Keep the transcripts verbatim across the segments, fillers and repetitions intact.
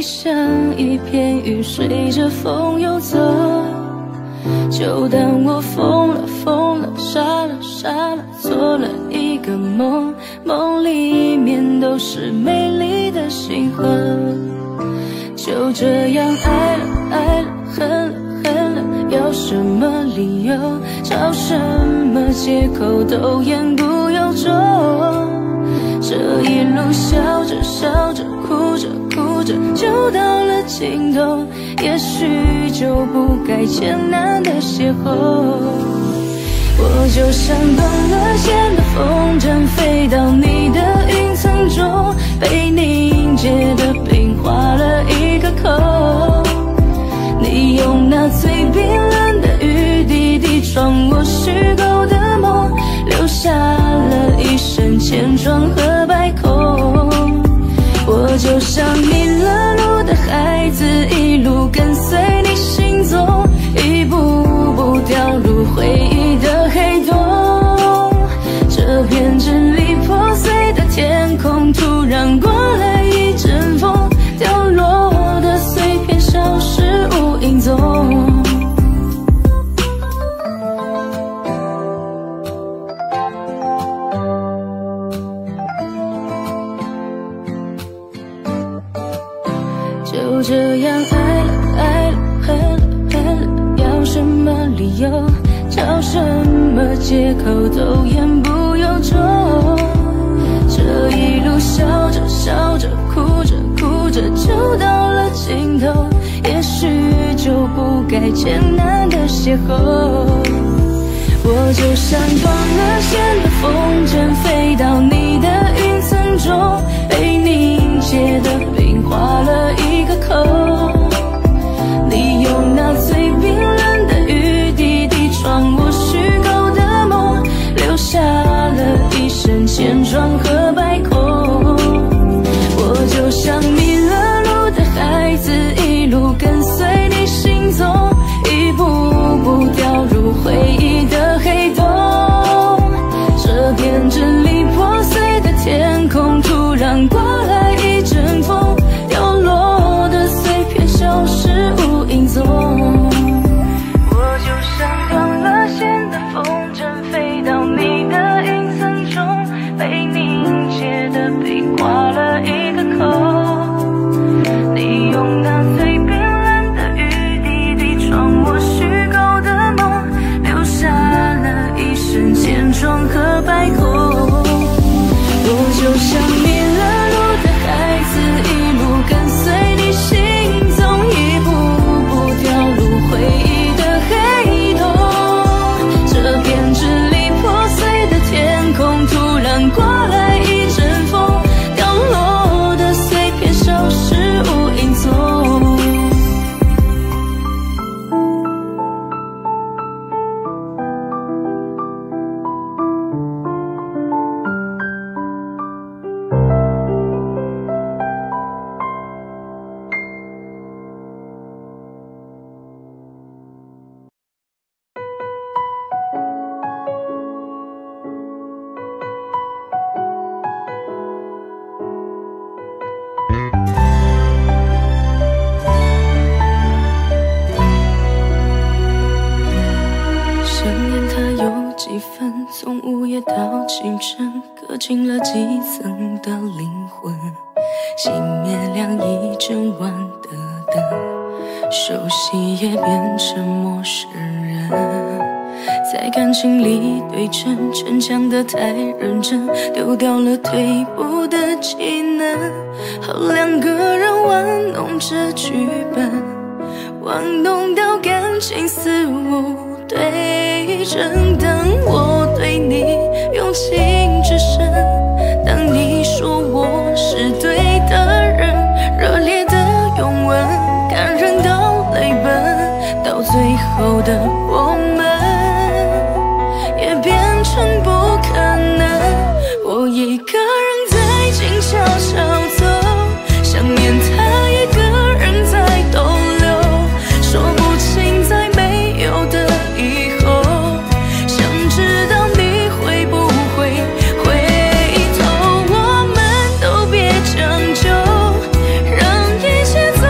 像一片云随着风游走，就当我疯了疯了傻了傻了，做了一个梦，梦里面都是美丽的星河。就这样爱了爱了恨了恨了，要什么理由找什么借口都言不由衷。这一路笑着笑着哭着哭着就到了尽头，也许就不该艰难的邂逅。我就像断了线的风筝，飞到你的云层中，被凝结的冰划了一个口。你用那最冰冷的雨滴滴穿我虚构的梦，留下了一身千疮和百孔。我就像迷了路的孩子，一路跟随你行踪，一步步掉入回忆的黑洞。这片支离破碎的天空，突然刮来一阵风，掉落的碎片消失无影踪。就这样爱了爱了恨了恨了，要什么理由找什么借口都言不由衷。这一路笑着笑着哭着哭着就到了尽头，也许就不该艰难的邂逅。我就像断了线的风筝，飞到你的云层中，被凝结的冰划了一个口。你用那最冰冷的雨滴滴穿我虚构的梦，留下了一身千疮和百孔。我就像迷了路的孩子，一路跟随你行踪，一步步掉入回忆的黑洞。这片支离破碎的天空，突然刮来一阵风，掉落的碎片消失无影踪。我就像断了线的风筝，飞到你的云层中，被凝结的冰划了一个口。你用那最冰冷的雨滴滴穿我虚构的梦，留下了一身千疮和百孔。我就像迷了路的孩子，一路跟随你行踪，一步步掉入回忆的黑洞。这片支离破碎的天空，突然刮来一阵风，掉落的碎片消失无影踪。从午夜到清晨，刻进了几层的灵魂，熄灭亮一整晚的灯，熟悉也变成陌生人。在感情里对称，逞强的太认真，丢掉了退步的技能。好，两个人玩弄着剧本，玩弄到感情似无对称。当我对你用情至深，当你说我是对的人，热烈的拥吻，感人到泪奔，到最后的我们也变成不可能。我一个人在静悄悄走，想念他一个人在逗留，说不清在没有的以后，想知道你会不会回头。我们都别将就，让一切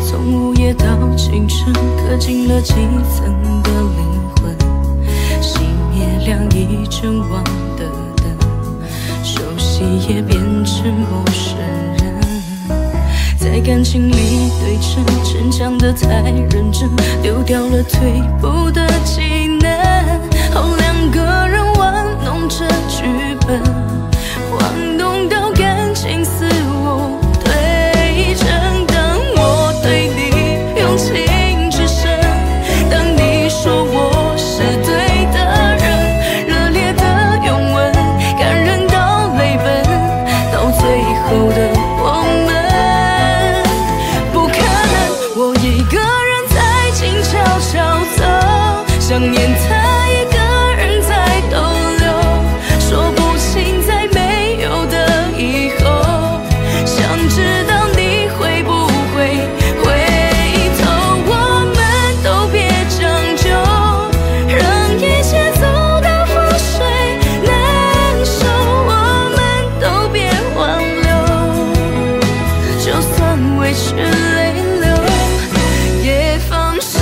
从午夜到清晨，刻进了几层的灵魂，熄灭亮一整晚的灯，熟悉也变成陌生人。在感情里对称，逞强的太认真，丢掉了退步的技能。后两个人玩弄着剧本，晃动到感情似无对称。当我对你用情至深，当你说我是对的人，热烈的拥吻，感人到泪奔，到最后的我们不可能。我一个人在静悄悄走，想念他一个人在逗留，说不清在没有的以后，想知道你会不会回头。我们都别将就，让一切走到覆水难收。我们都别挽留，就算委屈泪流也放手。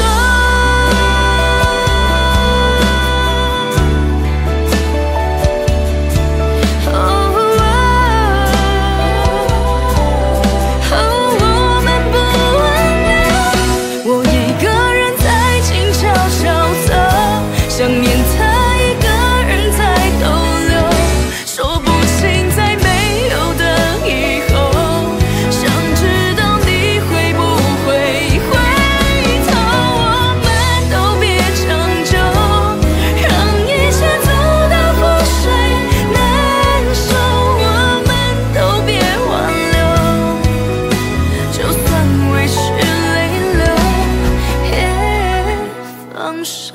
想念他一个人在逗留，说不清在没有的以后，想知道你会不会回头。我们都别将就，让一切走到覆水难收。我们都别挽留，就算委屈泪流也放手。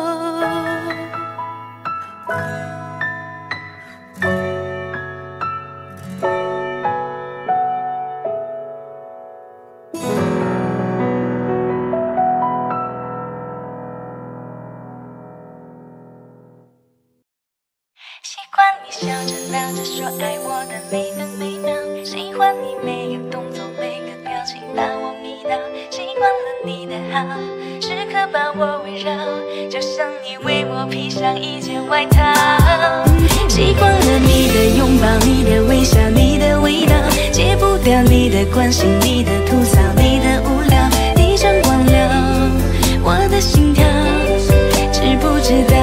习惯你笑着闹着说爱我的每分每秒，喜欢你每个动作每个表情把我迷倒，习惯了你的好，时刻把我围绕，就像你为我披上一件外套。习惯了你的拥抱，你的微笑，你的味道，戒不掉你的关心，你的吐槽，你的无聊，你掌管了我的心跳，知不知道？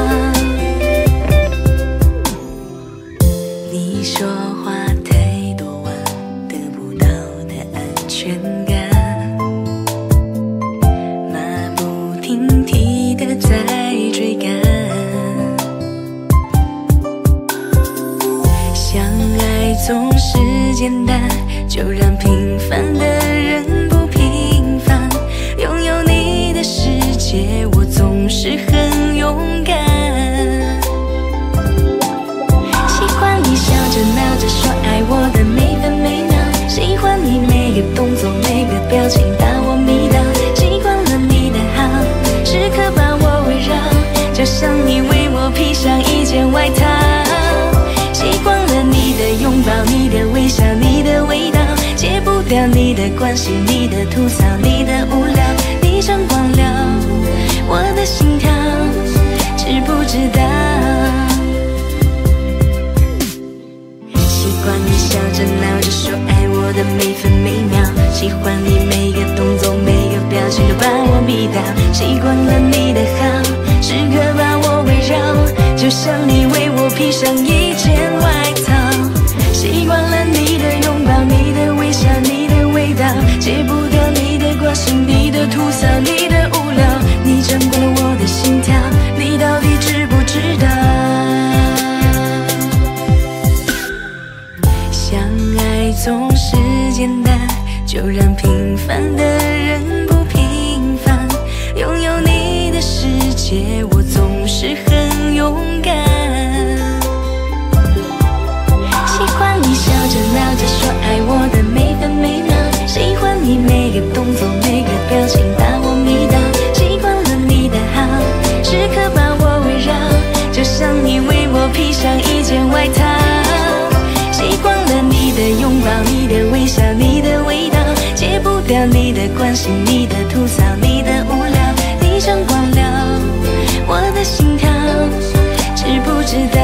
你说话太多，我得不到的安全感，马不停蹄的在追赶，相爱总是简单，就让平凡的人不平凡，拥有你的世界，我总是很勇敢。闹着说爱我的每分每秒，喜欢你每个动作每个表情把我迷倒，习惯了你的好，时刻把我围绕，就像你为我披上一件外套。习惯了你的拥抱，你的微笑，你的味道，戒不掉你的关心，你的吐槽，你的无聊，你掌管了我的心跳，知不知道？习惯你笑着闹着说爱我的每分每秒，喜欢你每个动作每个表情都把我迷倒，习惯了你的好，时刻把我围绕，就像你为我披上一件外套。习惯了你的拥抱，你的微笑，你的味道，戒不掉你的关心，你的吐槽，你的无聊，你掌管了我的心跳，你到底知不知道？相爱总是简单，就让平凡的人不平凡，拥有你的世界，我总是很勇敢。喜欢你笑着闹着说爱我的每分每秒，喜欢你每个动作每个表情把我迷倒，习惯了你的好，时刻把我围绕，就像你为我披上一件外套。习惯了你的拥抱，你的微笑，你的味道，戒不掉你的关关心，你的吐槽，你的无聊，你掌管了我的心跳，知不知道？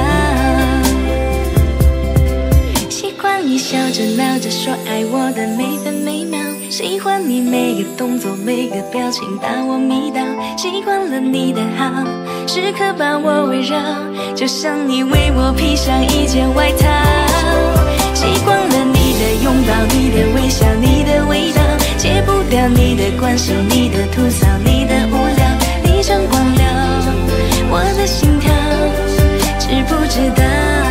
习惯你笑着闹着说爱我的每分每秒，喜欢你每个动作每个表情把我迷倒，习惯了你的好，时刻把我围绕，就像你为我披上一件外套。习惯了你的拥抱，你的微笑，你的味道，戒不掉你的关心，你的吐槽，你的无聊，你掌管了我的心跳，知不知道？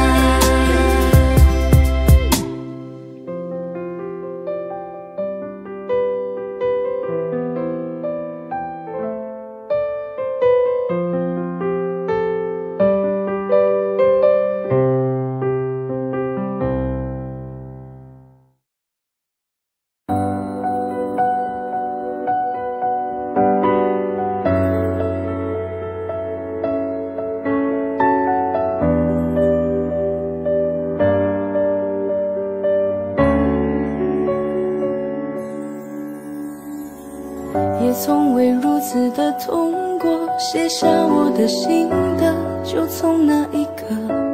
也从未如此的痛过，写下我的心得，就从那一刻，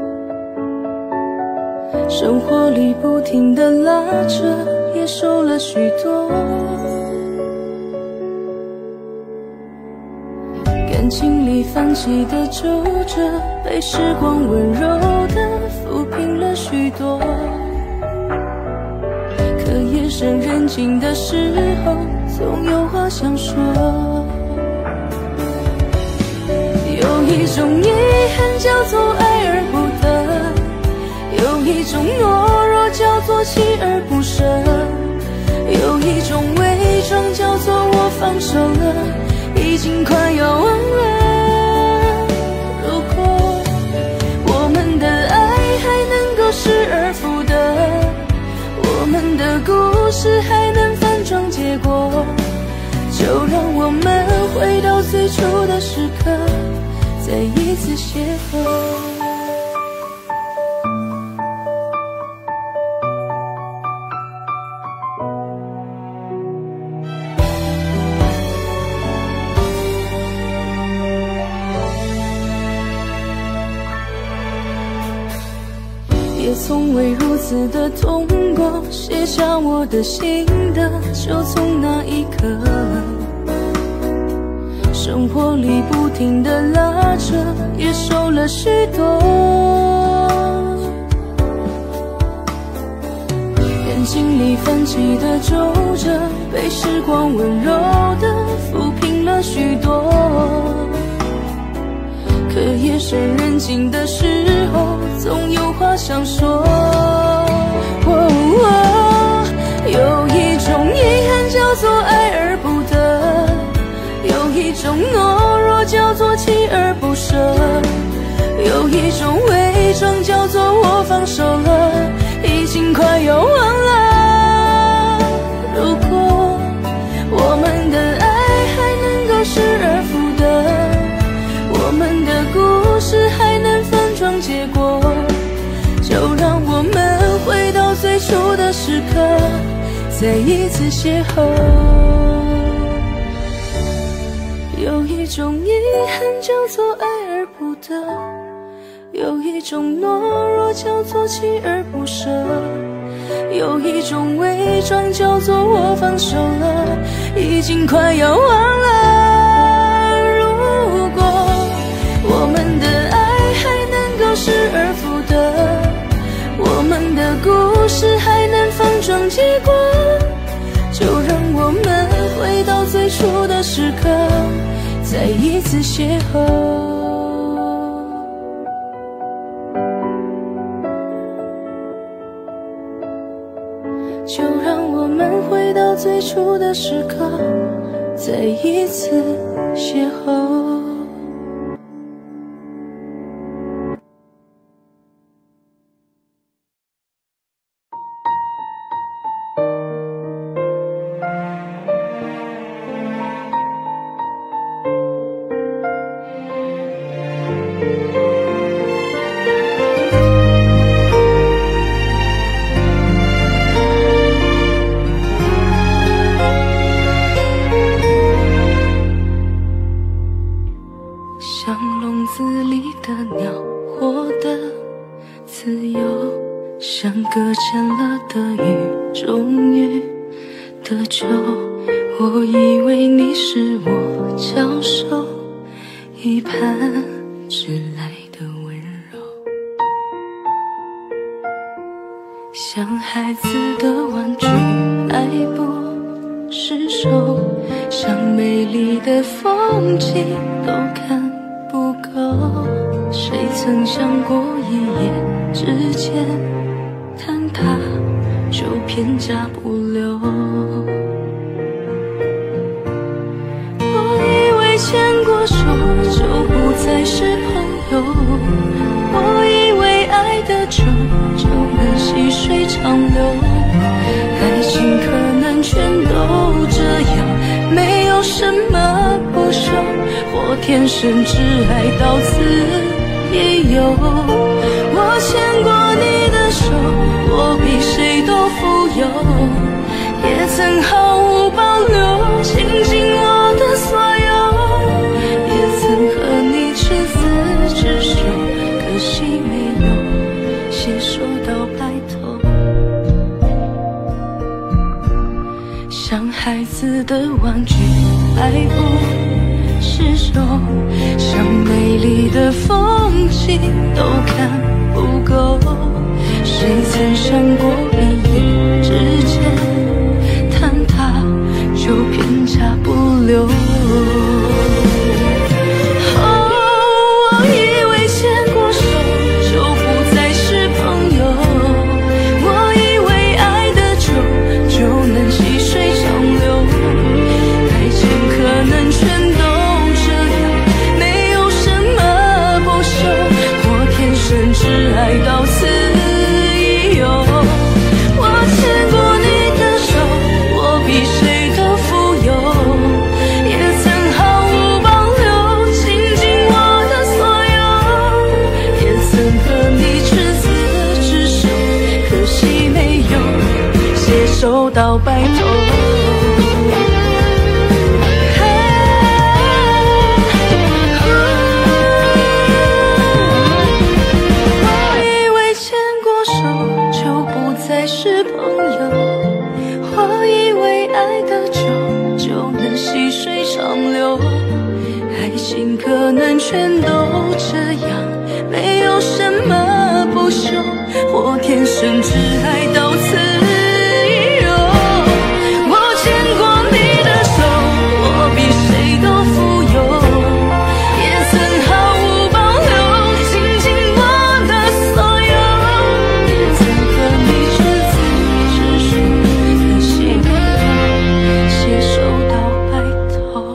生活里不停的拉扯，也瘦了许多。感情里泛起的皱褶，被时光温柔的抚平了许多。可夜深人静的时候，总有话想说。有一种遗憾叫做爱而不得，有一种懦弱叫做锲而不舍，有一种伪装叫做我放手了，已经快要忘了。如果我们的爱还能够失而复得，我们的故事还能反转结果，就让我们回到最初的时刻，再一次邂逅。也从未如此的痛过，写下我的心得，就从那一刻，生活里不停的拉扯，也瘦了许多。感情里泛起的皱褶，被时光温柔的抚平了许多。可夜深人静的时候，总有话想说。哦哦，有一种遗憾叫做爱而不得，有一种懦弱叫做锲而不舍，有一种伪装叫做我放手了，已经快要忘了。如果我们的爱还能够失而复得，我们的故事还能反转结果，就让我们回到最初的时刻，再一次邂逅。有一种遗憾叫做爱而不得，有一种懦弱叫做锲而不舍，有一种伪装叫做我放手了，已经快要忘了。如果我们的爱还能够失而复得，我们的故事还能反转结果，就让我们回到最初的时刻，再一次邂逅。就让我们回到最初的时刻，再一次邂逅。 你的鸟，活得自由，像搁浅了的鱼，终于得救。我以为你是我交手一盘迟来的温柔，像孩子的玩具爱不释手，像美丽的风景都看不够。谁曾想过一夜之间坍塌，就片甲不留。我以为牵过手就不再是朋友，我以为爱的久就能细水长流，爱情可能全都这样，没有什么不朽，或天生只爱到此一游。我牵过你的手，我比谁都富有，也曾毫无保留倾尽我的所有，也曾和你执子之手，可惜没有携手到白头。像孩子的玩具爱不释手，像美丽的风景都看不够。谁曾想过一夜之间坍塌，就片甲不留。哦，我以为牵过手就不再是朋友，我以为爱的久就能细水长流，爱情可能全都这样，没有什么不朽，或天生只爱到此一游。我牵过你的手，我比谁都富有，也曾毫无保留倾尽我的所有，也曾和你执子之手，可惜没有携手到白头。是朋友，我以为爱的久就能细水长流，爱情可能全都这样，没有什么不朽，或天生只爱到此一游。我牵过你的手，我比谁都富有，也曾毫无保留倾尽我的所有，也曾和你携手到白头。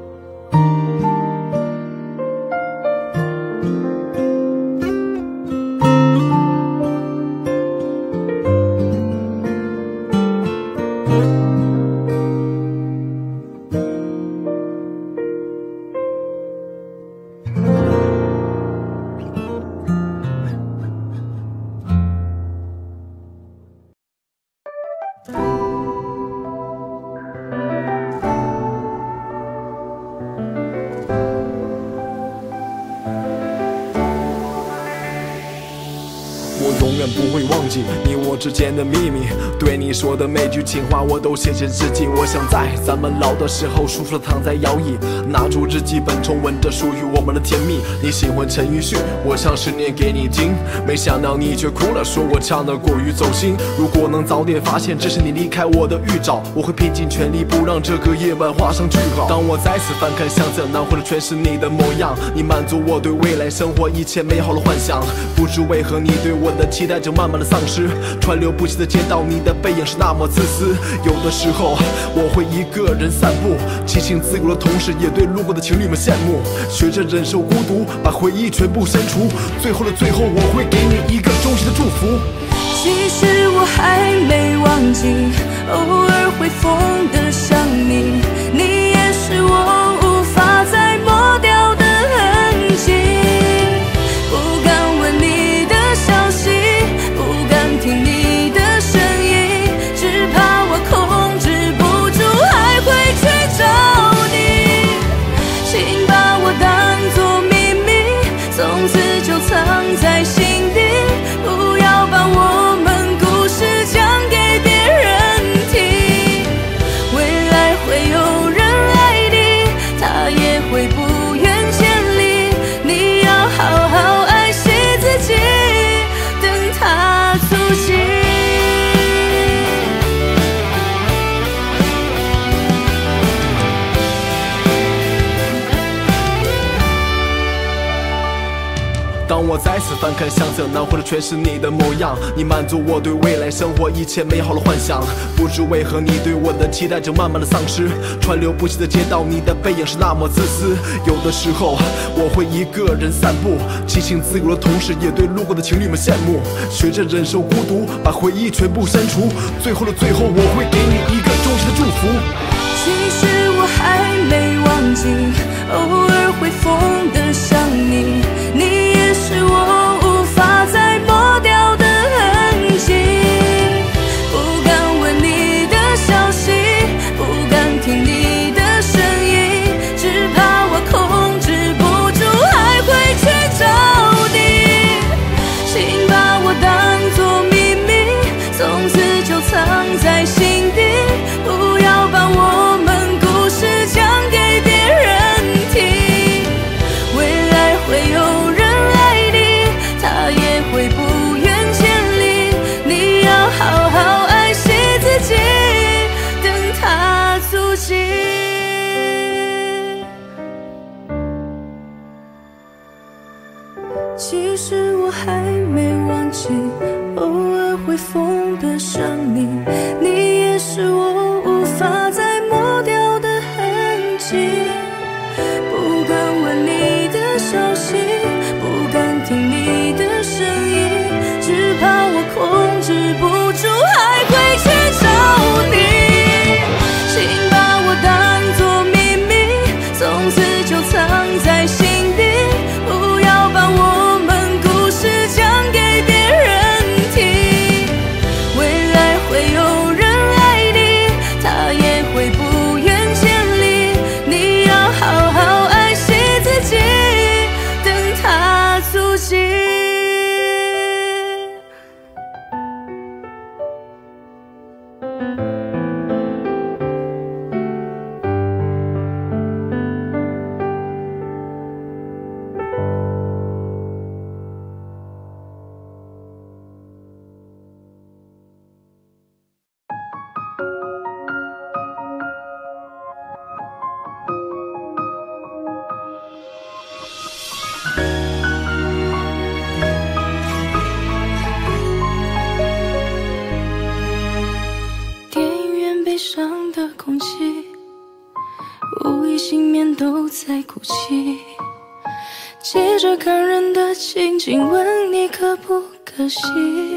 永远不会忘记你我之间的秘密，对你说的每句情话我都写进日记。我想在咱们老的时候，舒服地躺在摇椅，拿出日记本重温着属于我们的甜蜜。你喜欢陈奕迅，我想是念给你听，没想到你却哭了，说我唱得过于走心。如果能早点发现这是你离开我的预兆，我会拼尽全力不让这个夜晚画上句号。当我再次翻看相册，拿回的全是你的模样，你满足我对未来生活一切美好的幻想。不知为何你对我的期待正慢慢的丧失，川流不息的街道，你的背影是那么自私。有的时候我会一个人散步，激情自由的同时也对路过的情侣们羡慕，学着忍受孤独，把回忆全部删除，最后的最后我会给你一个衷心的祝福。 其实我还没忘记，偶尔会疯的想你，你也是我无法再抹掉的痕迹。不敢问你的消息，不敢听你的声音，只怕我控制不住还会去找你。请把我当作秘密，总在心底，不要把我们故事讲给别人听。未来会有人爱你，他也会不远千里，你要好好爱惜自己，等他足迹。 当我再次翻看相册，那会儿全是你的模样，你满足我对未来生活一切美好的幻想。不知为何你对我的期待正慢慢的丧失，川流不息的街道，你的背影是那么自私。有的时候我会一个人散步，激情自由的同时，也对路过的情侣们羡慕。学着忍受孤独，把回忆全部删除，最后的最后，我会给你一个衷心的祝福。 其实我还没忘记，偶尔会疯的想你，你也是我无法再抹掉的痕迹。不敢问你的消息，不敢听你的声音，只怕我控制不住，还会去找你。请把我当作秘密，从此就藏在心底，不要把我们故事讲给别人听。未来会有人爱你，他也会不远千里，你要好好爱惜自己，等他足迹。其实我还没忘记，偶尔会疯的想你，你也是我无法再抹掉的痕迹。不敢问你的消息，不敢听你的声音，只怕我控制不住，还会去找你。请把我当作秘密，从此就藏在心底，不要把我们故事讲给别人听。未来会有人爱你，他也会不远千里，你要好好爱惜自己，等他足迹。电影院悲伤的空气，无一幸免都在哭泣，接着感人的情景，问你可不可惜。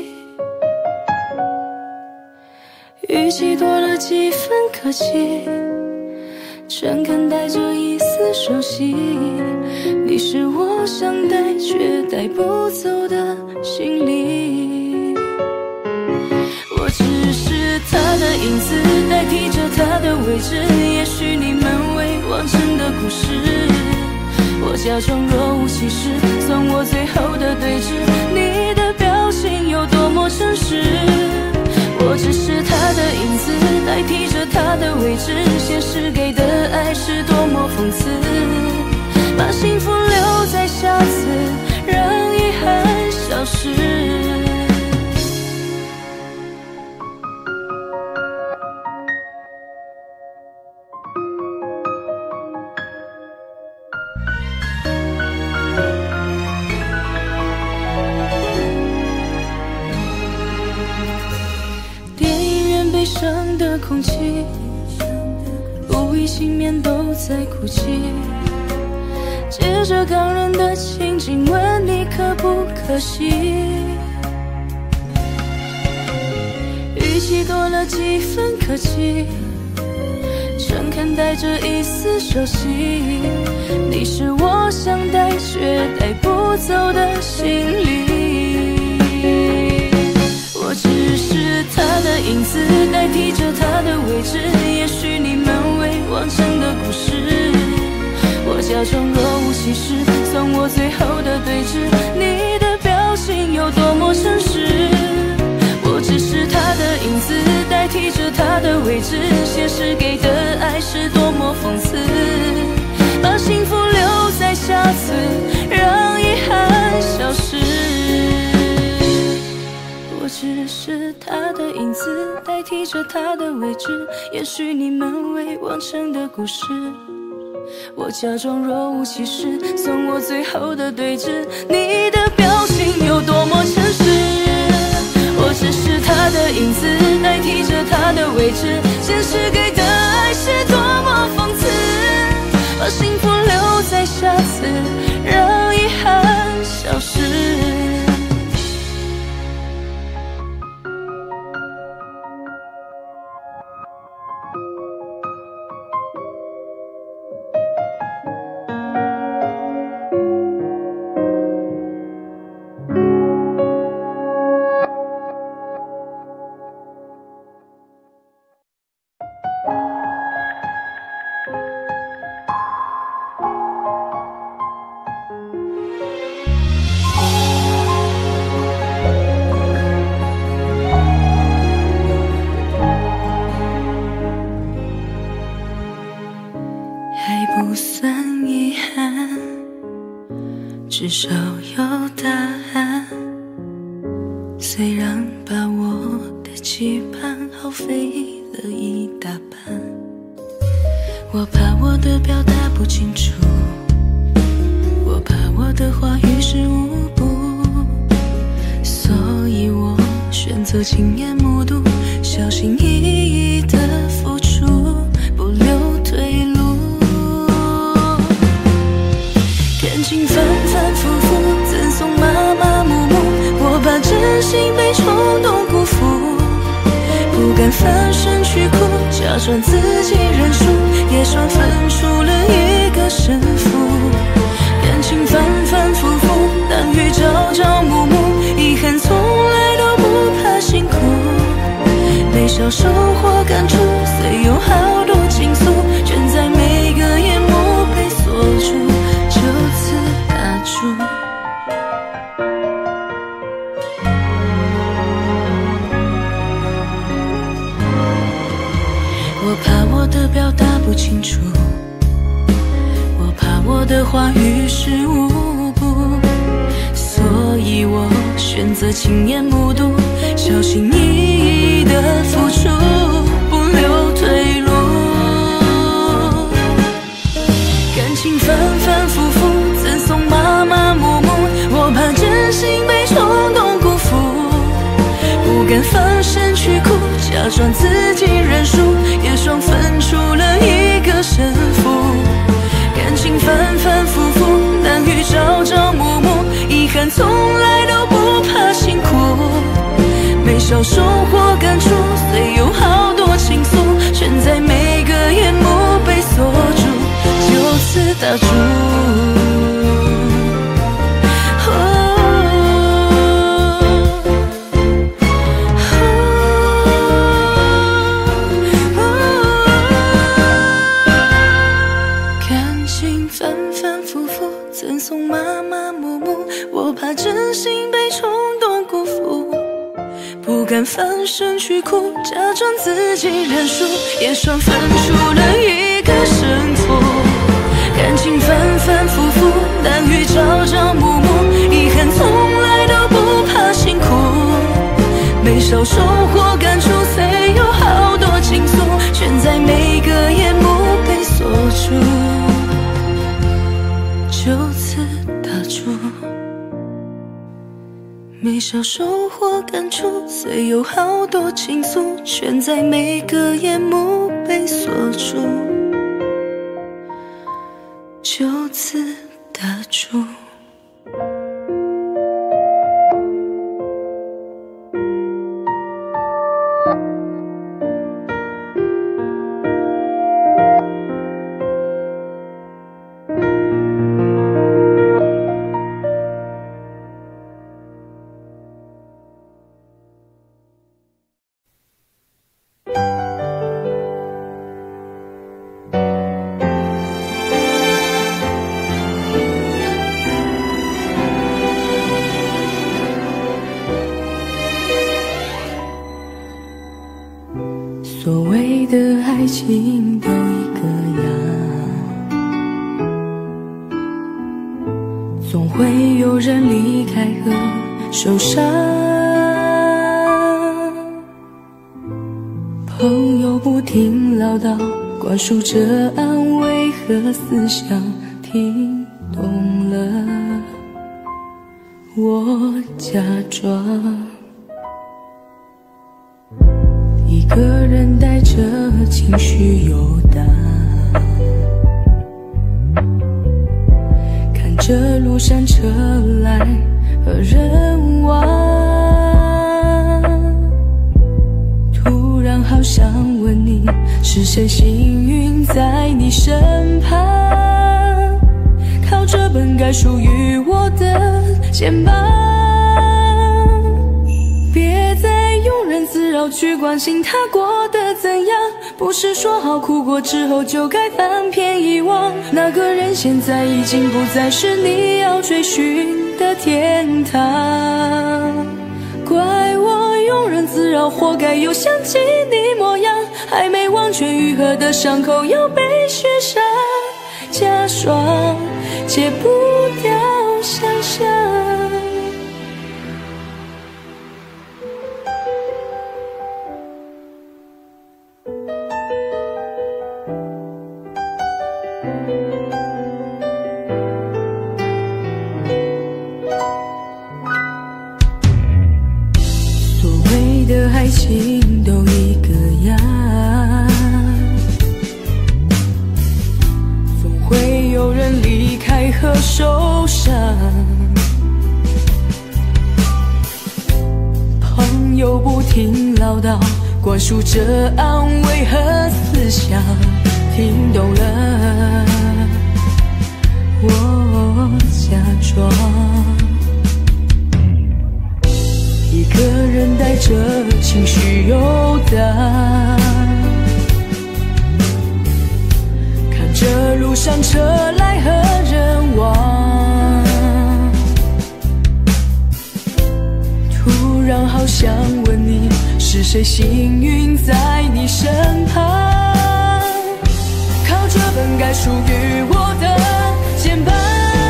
语气多了几分客气，诚恳带着一丝熟悉，你是我想带却带不走的行李。我只是他的影子，代替着他的位置，也许你们未完成的故事，我假装若无其事，算我最后的对峙，你的表情有多么真实。我只是他的影子，代替着他的位置，现实给的爱是多么讽刺，把幸福留在下次，让遗憾消失。悲伤的空气，无一幸免都在哭泣，接着感人的情景，问你可不可惜。语气多了几分客气，诚恳带着一丝熟悉，你是我想带却带不走的行李。我只是他的影子，代替着他的位置，也许你们未完成的故事，我假装若无其事，算我最后的对峙，你的表他的位置，现实给的爱是多么讽刺，把幸福留在下次，让遗憾消失。我只是他的影子，代替着他的位置，也许你们未完成的故事。我假装若无其事，送我最后的对峙，你的表情有多么诚实。我只是他的影子，代替着他的位置，现实给的爱是多么讽刺，把幸福留在下次，让遗憾消失。不算遗憾，至少有答案。虽然把我的期盼耗费了一大半，我怕我的表达不清楚，我怕我的话于事无补，所以我选择亲眼目睹，小心翼翼的付出，不留退路。感情反反复复，赠送麻麻木木，我怕真心被冲动辜负，不敢翻身去哭，假装自己认输，也算分出了一个胜负。感情反反复复，难遇朝朝暮暮，遗憾从来都不怕辛苦，没少收获感触，虽有好多情愫，全在每个夜幕被锁住，就此打住。我怕我的表达不清楚，我怕我的话于事无补，所以我选择亲眼目睹，小心翼翼的付出，不留退路。感情反反复复，赠送麻麻木木，我怕真心被冲动辜负，不敢翻身去哭，假装自己认输，也双分出了一个胜负。感情反反复复，难遇朝朝暮暮，遗憾从来都不怕辛苦，没少收获感触，虽有好多情愫，全在每个夜幕被锁住，就此打住。赠送麻麻木木，我怕真心被冲动辜负，不敢翻身去哭，假装自己认输，也算分出了一个胜负。感情反反复复，难遇朝朝暮暮，遗憾从来都不怕辛苦，没少收获感触，虽有好多情愫，全在每个夜幕被锁住，就此打住。没少收获感触，虽有好多情愫，全在每个夜幕被锁住，就此打住。 爱情都一个样，总会有人离开和受伤。朋友不停唠叨，灌输着安慰和思想，听懂了，我假装一个人带着情绪游荡，看着路上车来和人往，突然好想问你，是谁幸运在你身旁，靠着本该属于我的肩膀。别再庸人自扰去关心他过得怎样，不是说好哭过之后就该翻篇遗忘。那个人现在已经不再是你要追寻的天堂，怪我庸人自扰，活该又想起你模样，还没完全愈合的伤口又被雪上加霜，戒不掉想象。所谓的爱情都一个样，总会有人离开和受伤。朋友不停唠叨，灌输着安慰和思想，听懂了，我假装一个人带着情绪游荡，看着路上车来和人往，突然好想问你，是谁幸运在你身旁，靠着本该属于我的肩膀。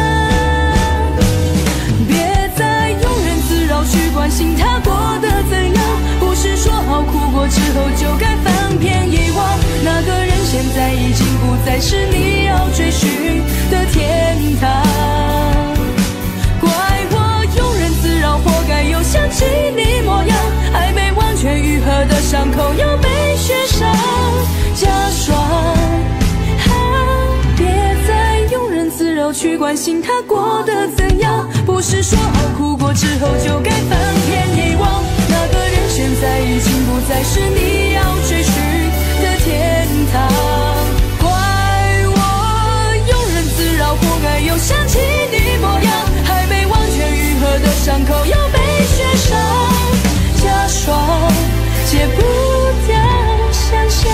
去关心他过得怎样，不是说好哭过之后就该翻篇遗忘。那个人现在已经不再是你要追寻的天堂，怪我庸人自扰，活该又想起你模样，还没完全愈合的伤口又被雪上加霜。啊，别再庸人自扰去关心他过得怎样，不是说好哭过之后就该翻篇遗忘。那个人现在已经不再是你要追寻的天堂，怪我庸人自扰，活该又想起你模样，还没完全愈合的伤口又被雪上加霜，戒不掉想象。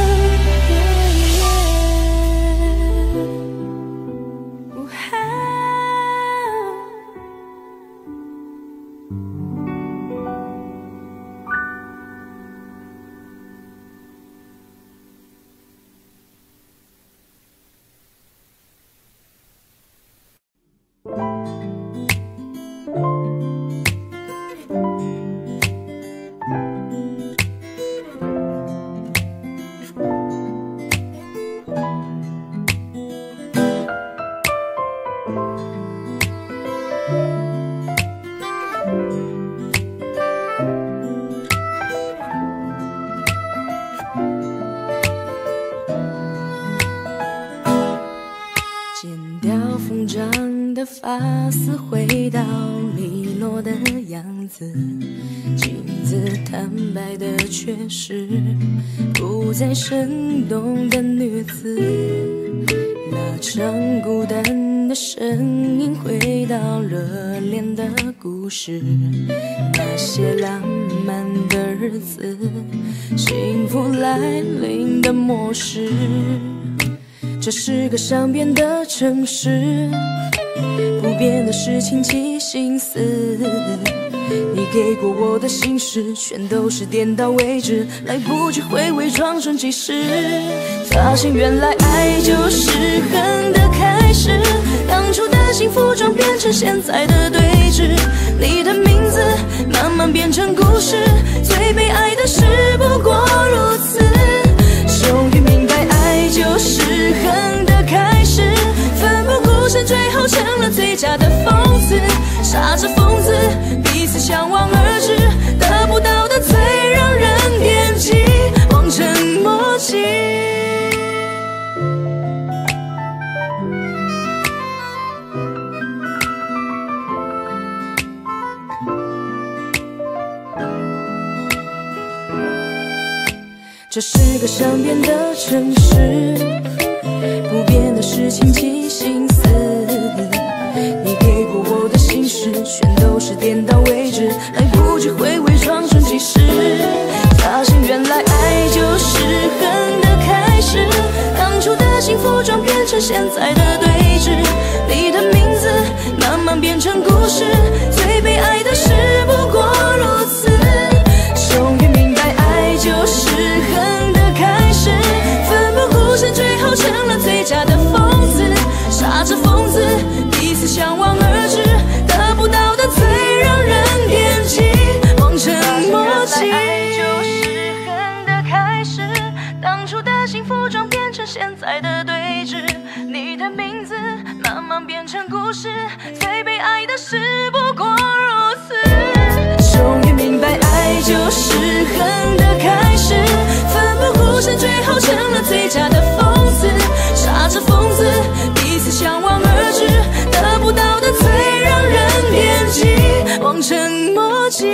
发丝回到利落的样子，镜子坦白的却是不再生动的女子，拉长孤单的声音回到热恋的故事，那些浪漫的日子，幸福来临的模式。这是个善变的城市，不变的是倾其心思， 你给过我的心事，全都是点到为止，来不及回味转瞬即逝。发现原来爱就是恨的开始，当初的幸福转变成现在的对峙。你的名字慢慢变成故事，最悲哀的事不过如此。终于明白，爱就是恨的开始，奋不顾身，最后成了最假的讽刺。傻着疯子，彼此相望而至，得不到的最让人惦记，望尘莫及。这是个善变的城市，不变的是倾其心思。你给过我的心事，全都是点到为止，来不及回味转瞬即逝。发现原来爱就是恨的开始，当初的幸福转变成现在的对峙。你的名字慢慢变成故事，最悲哀的事不过如此。终于明白，爱就是恨的开始，奋不顾身，最后成了最假的讽刺。傻着疯子，彼此相望而至，得不到的最让人惦记，望尘莫及。爱就是恨的开始，当初的幸福转变成现在的对峙。你的名字慢慢变成故事，最悲哀的事不过如此。终于明白，爱就是恨的开始，奋不顾身，最后成了最假的讽刺。傻着疯子，彼此相望而至，得不到的最让人惦记，望尘莫及。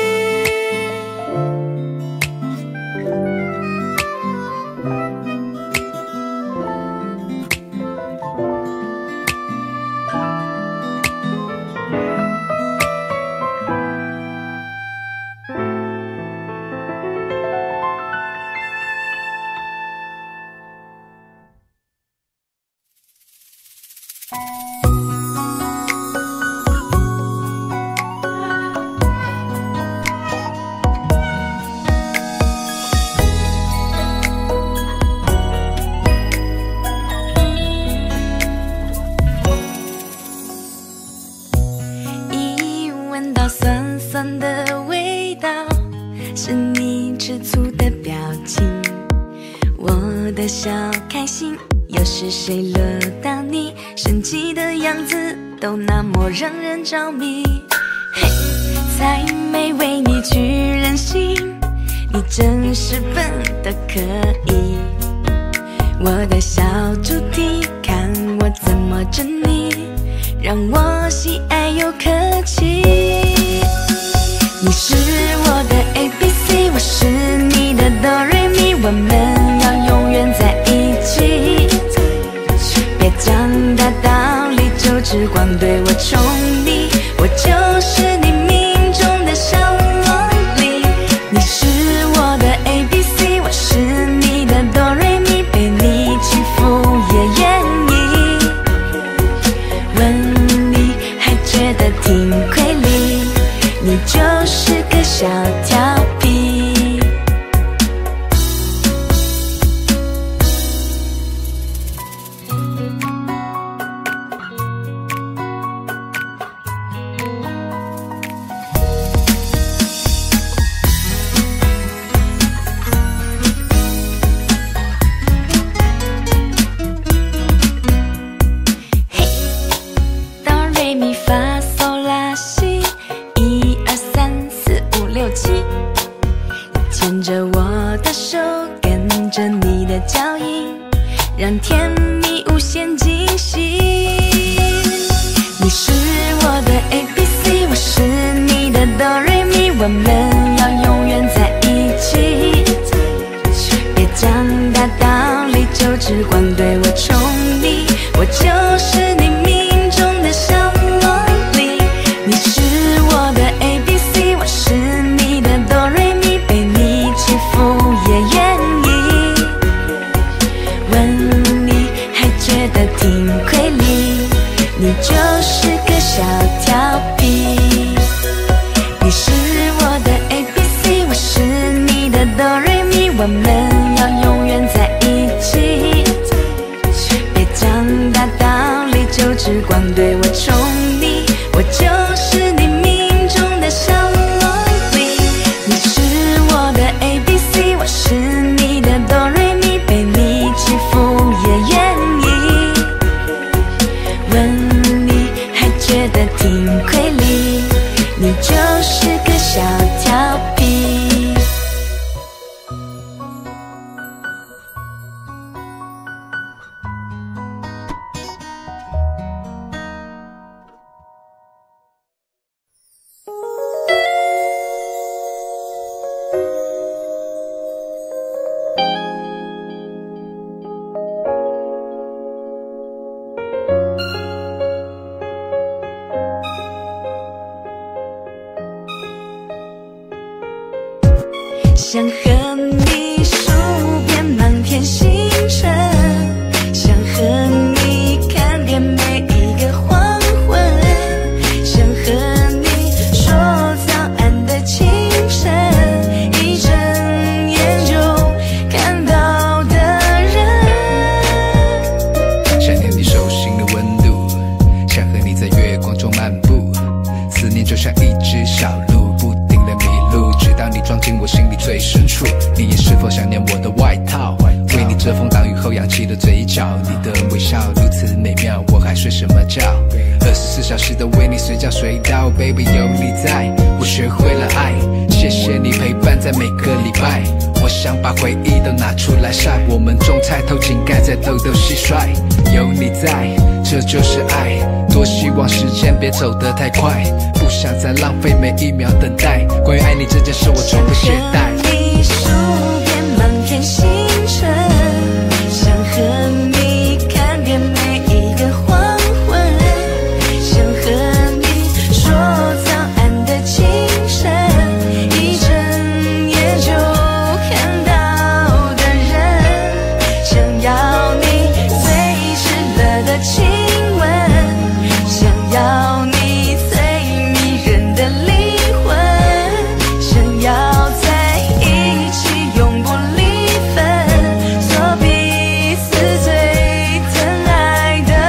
都那么让人着迷，嘿，才没为你去任性，你真是笨得可以。我的小猪蹄，看我怎么整你，让我喜爱又可期。你是我的 A B C， 我是你的哆瑞咪，我们要永远在一起。别讲大道理，就只光对我宠溺，我就是你命中的小萝莉。你是我的 A B C， 我是你的哆瑞咪，被你欺负也愿意。问你还觉得挺亏力，你就是个小调皮。牵着我的手，跟着你的脚印，让甜蜜无限惊喜。你是我的 A B C， 我是你的哆瑞咪，我们要永远在一起。别讲大道理，就只光对我宠溺，我就是你命中的小萝莉。你是我的 A B C， 我是你的哆瑞咪，被你欺负也愿意。问你还觉得挺亏力，你就是个小调皮。你想和你数遍满天星辰，想和你看遍每一个黄昏，想和你说早安的清晨，一睁眼就看到的人。 想念你手心的温度，想和你在月光中漫步，思念就像一只小鹿，不停地迷路，直到你装进我心里最深处。你也是否想念我的外套，为你遮风挡雨后扬起的嘴角，你的微笑如此美妙，我还睡什么觉？二十四小时都为你随叫随到 ，baby 有你在，我学会了爱。谢谢你陪伴在每个礼拜，我想把回忆都拿出来晒。我们种菜偷井盖在豆豆蟋蟀，有你在，这就是爱。多希望时间别走得太快，不想再浪费每一秒等待。关于爱你这件事，我从不懈怠。 你数遍满天星辰，想和你看遍每一个黄昏，想和你说早安的清晨，一睁眼就看到的人，想要你最炽热的亲吻，想要你最迷人的灵魂，想要在一起永不离分，做彼此最疼爱的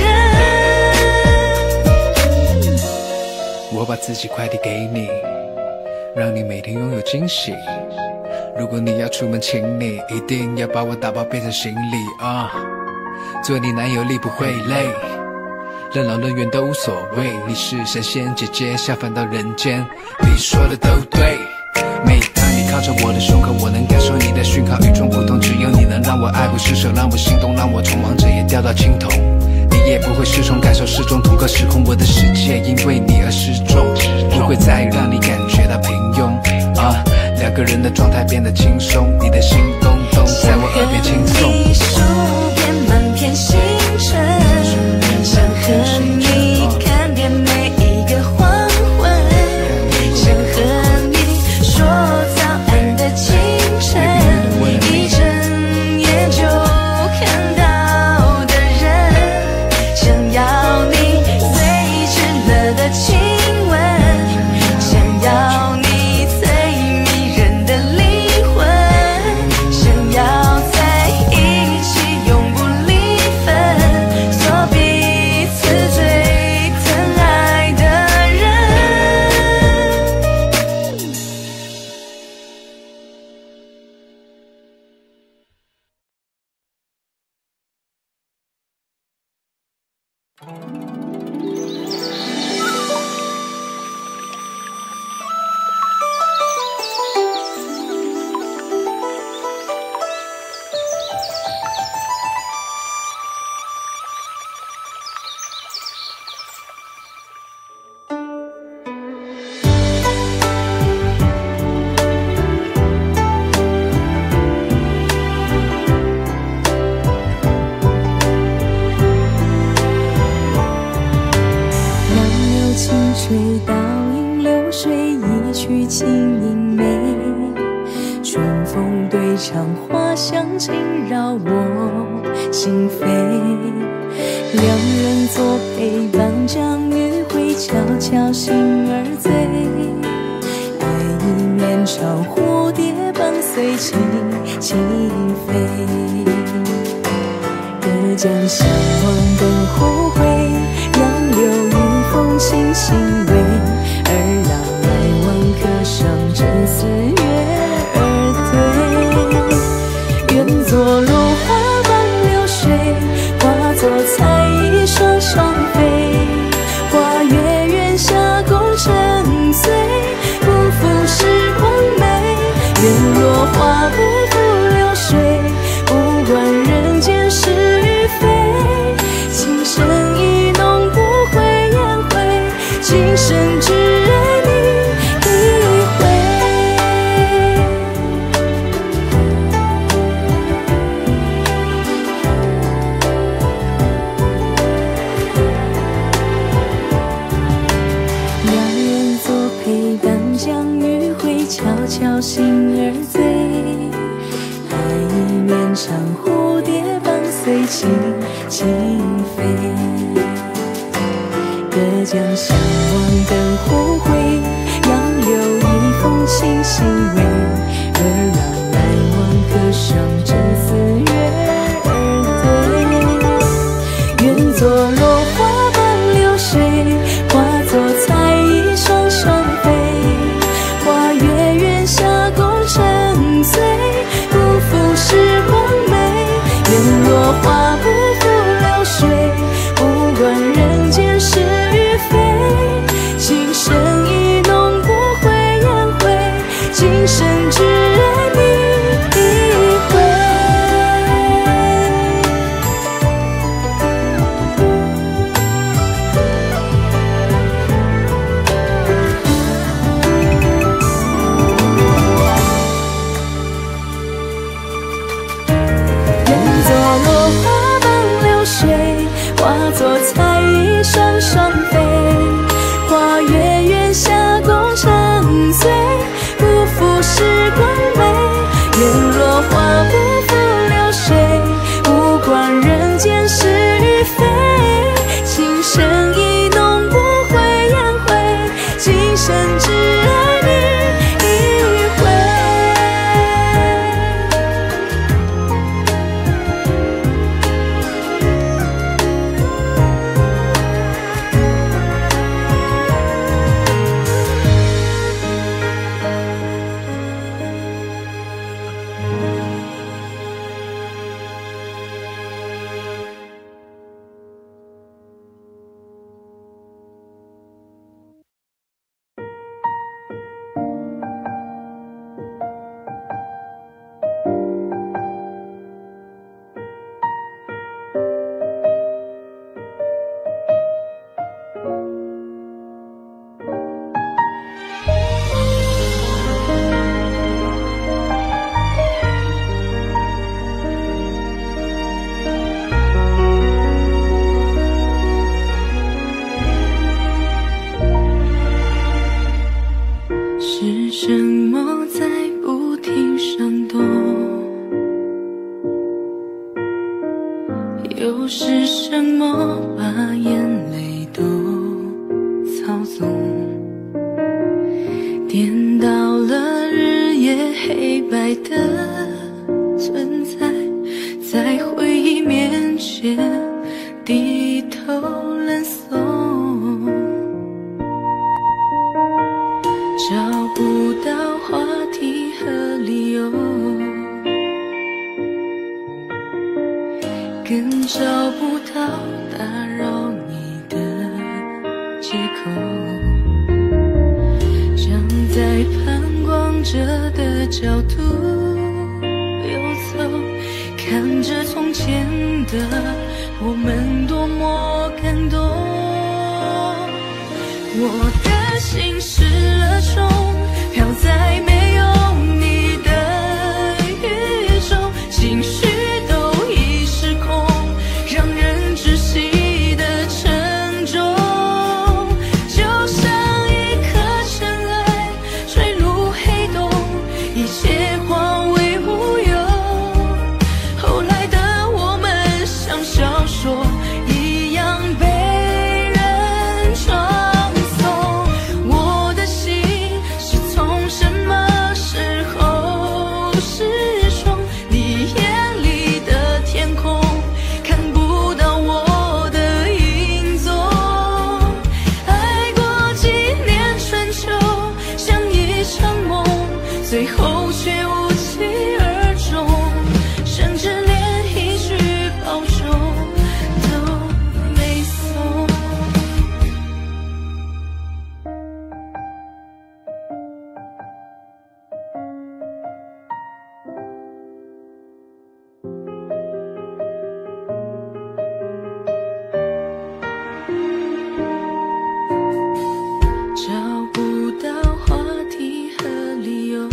人。 我把自己快递给你，让你每天拥有惊喜。如果你要出门，请你一定要把我打包变成行李啊！做你男友力不会累，任劳任怨都无所谓。你是神仙姐姐下凡到人间，你说的都对。每当你靠着我的胸口，我能感受你的讯号，与众不同，只有你能让我爱不释手，让我心动，让我从王者也掉到青铜。你也不会失重，感受失重，同个时空，我的世界因为你而失重，不会再让你感觉到平庸啊！两个人的状态变得轻松，你的心动动在我耳边轻颂。 你数遍满天星辰，想和你看遍每一个黄昏，想和你说早安的清晨，一睁眼就看到的人，想要你最炽热的亲吻，想要你最迷人的灵魂，想要在一起永不离分，做彼此最疼爱的人。 水倒映流水，一曲轻盈美。春风对唱，花香轻绕我心扉。两人作陪伴，将余晖悄悄心儿醉。夜已绵长，蝴蝶伴随轻轻飞。隔江相望等后会，杨柳一风轻轻微，儿郎来往客上正似月儿对。愿作落花伴流水，化作彩衣双双飞。花月圆下共沉醉，不负时光美。愿落花不负流水，不管人间是与非。情深意浓不会言悔，今生悄悄心儿醉，爱已绵长，蝴蝶伴随轻轻飞。隔江相望灯忽归，杨柳一风清新味。儿郎来往歌声正似月儿对，愿做落花伴流水，化作彩衣双双飞。花月圆下共沉醉，不负时光美。愿落花不负流水，不管人间是与非。情深意浓不会言悔，今生只爱你一回。愿做落花伴流水，化作彩衣双双飞。花月圆下共沉醉，不负时光美。愿落花不负流水，不管人间是与非。情深意浓不会言悔，今生只爱你一回。是什么在不停闪动？又是什么把眼泪都操纵？颠倒了日夜黑白的存在，在回忆面前低头冷怂。找不到话题和理由，更找不到打扰你的借口。站在盼光着的角度游走，看着从前的我们多么感动。我的心失了重，飘在没有你的宇宙，情绪都已失控，让人窒息的沉重。就像一颗尘埃坠入黑洞，一切化为乌有。后来的我们像小说一样被人传。最后却无疾而终，甚至连一句保重都没送。找不到话题和理由，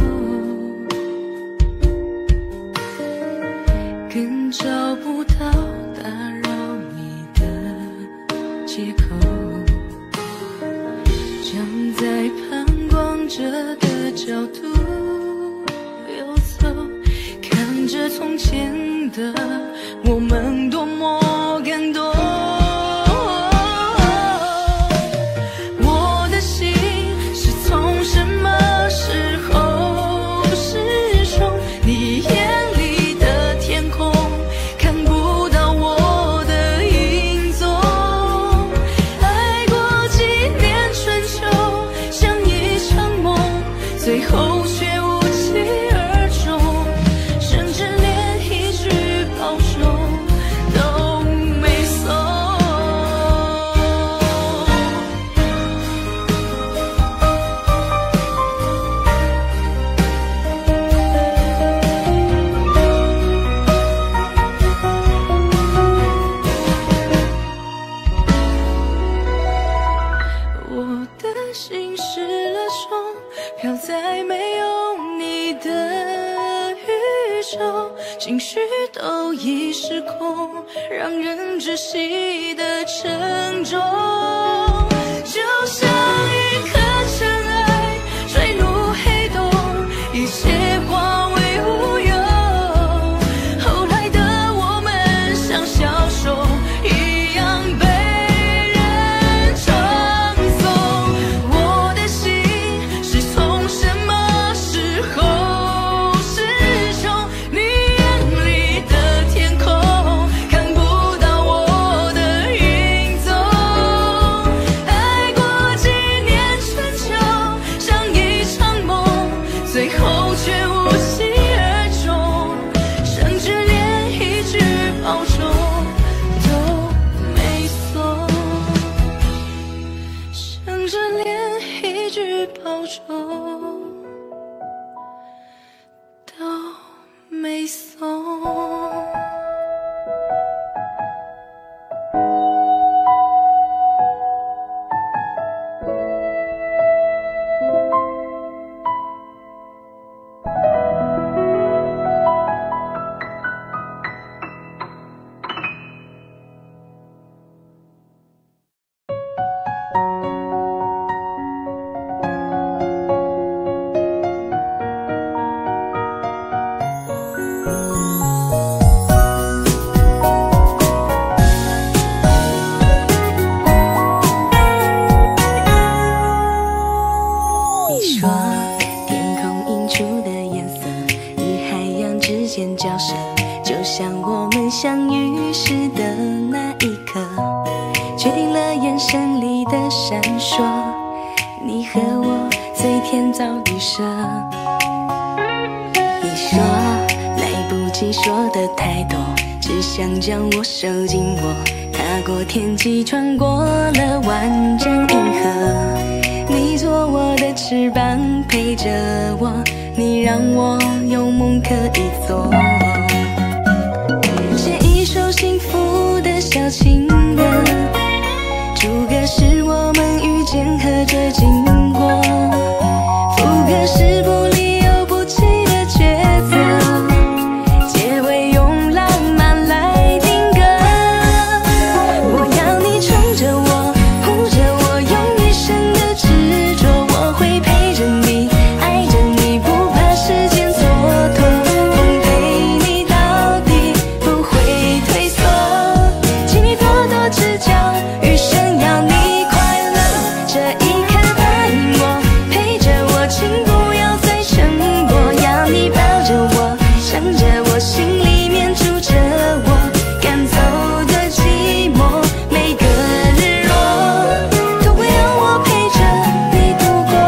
更找不到打扰你的借口。站在盼光着的角角度游走，看着从前的我们多么感动。我的心是从什么时候失重？你眼里的天空看不到我的影踪。爱过几年春秋，像一场梦，最后却无疾而终，甚至连一句保重都没送。我的心失了重，飘在没有你的宇宙，情绪都已失控，让人窒息的沉重。就像一颗尘埃坠入黑洞，一切化为乌有。后来的我们像小手一样被人唱颂。我的心是从什么时候失重？你眼里的天空看不到我的影踪。爱过几年春秋，像一场梦，最后却无疾而终，甚至连一句保重都没送，甚至连一句保重都没送。你说天空映出的颜色与海洋之间交涉，就像我们相遇时的那一刻，决定了眼神里的闪烁。你和我最天造地设，你说来不及说的太多，只想将我收紧握，踏过天际，穿过了万丈银河。你做我的翅膀，陪着我，你让我有梦可以做。写一首幸福的小情歌，主歌是我们遇见和这经过，副歌是不离又不弃的抉择，结尾用浪漫来定格。我要你宠着我，护着我，用一生的执着，我会陪着你，爱着你，不怕时间蹉跎，奉陪你到底，不会退缩。请你多多指教，余生要你快乐，这一刻答应我，陪着我，请不要再沉默，要你抱着我，想着我，心里面住着我，赶走的寂寞，每个日落都会有我陪着你度过。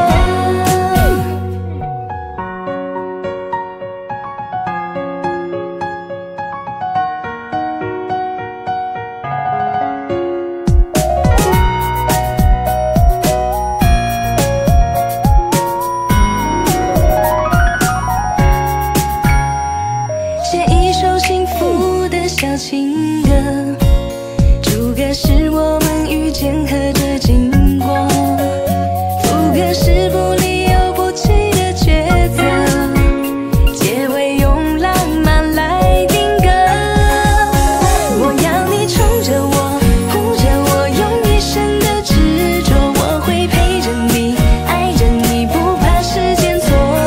写一首幸福的小情歌，主歌是我们遇见和这经过，副歌是不离又不弃的抉择，结尾用浪漫来定格。我要你宠着我，护着我，用一生的执着，我会陪着你，爱着你，不怕时间蹉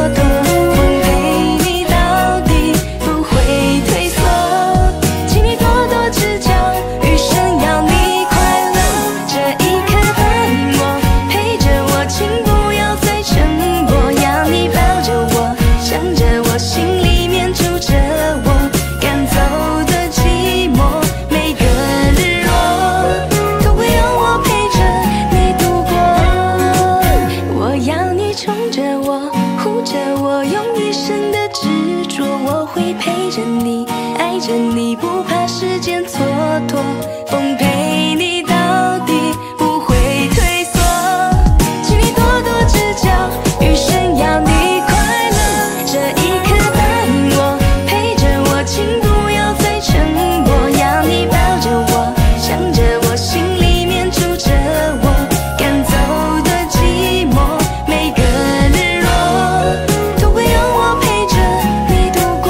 着我，用一生的执着，我会陪着你，爱着你，不怕时间蹉跎，奉陪你到底，不会退缩。请你多多指教，余生要你快乐，这一刻答应我，陪着我，请不要再沉默，要你抱着我，想着我，心里面住着我，赶走的寂寞，每个日落都会有我陪着你度过。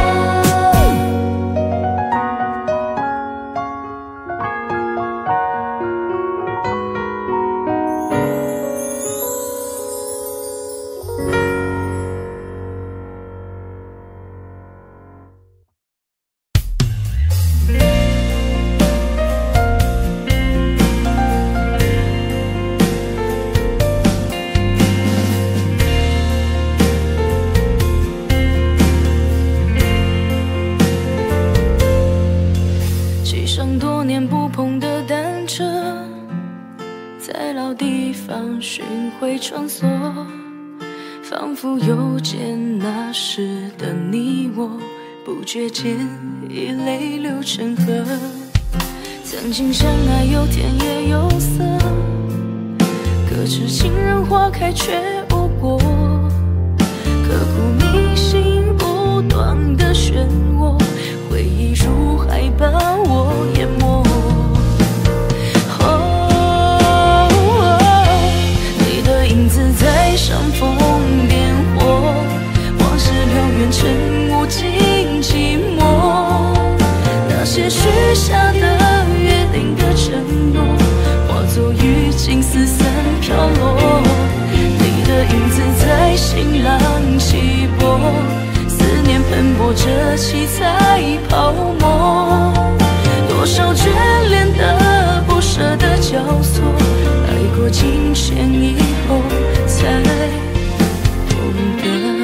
骑上多年不碰的单车，在老地方巡回穿梭，仿佛又见那时的你我，不觉间已泪流成河。曾经相爱有甜也有涩，可知情人花开却无果，刻骨铭心不断的漩涡，回忆如海把我淹没。哦，你的影子在上风点火，往事流远成无尽寂寞。那些许下的约定的承诺，化作雨尽四散飘落。你的影子在新浪起波，思念喷薄着七彩泡沫，多少眷恋的不舍的交错，爱过境迁以后才懂得。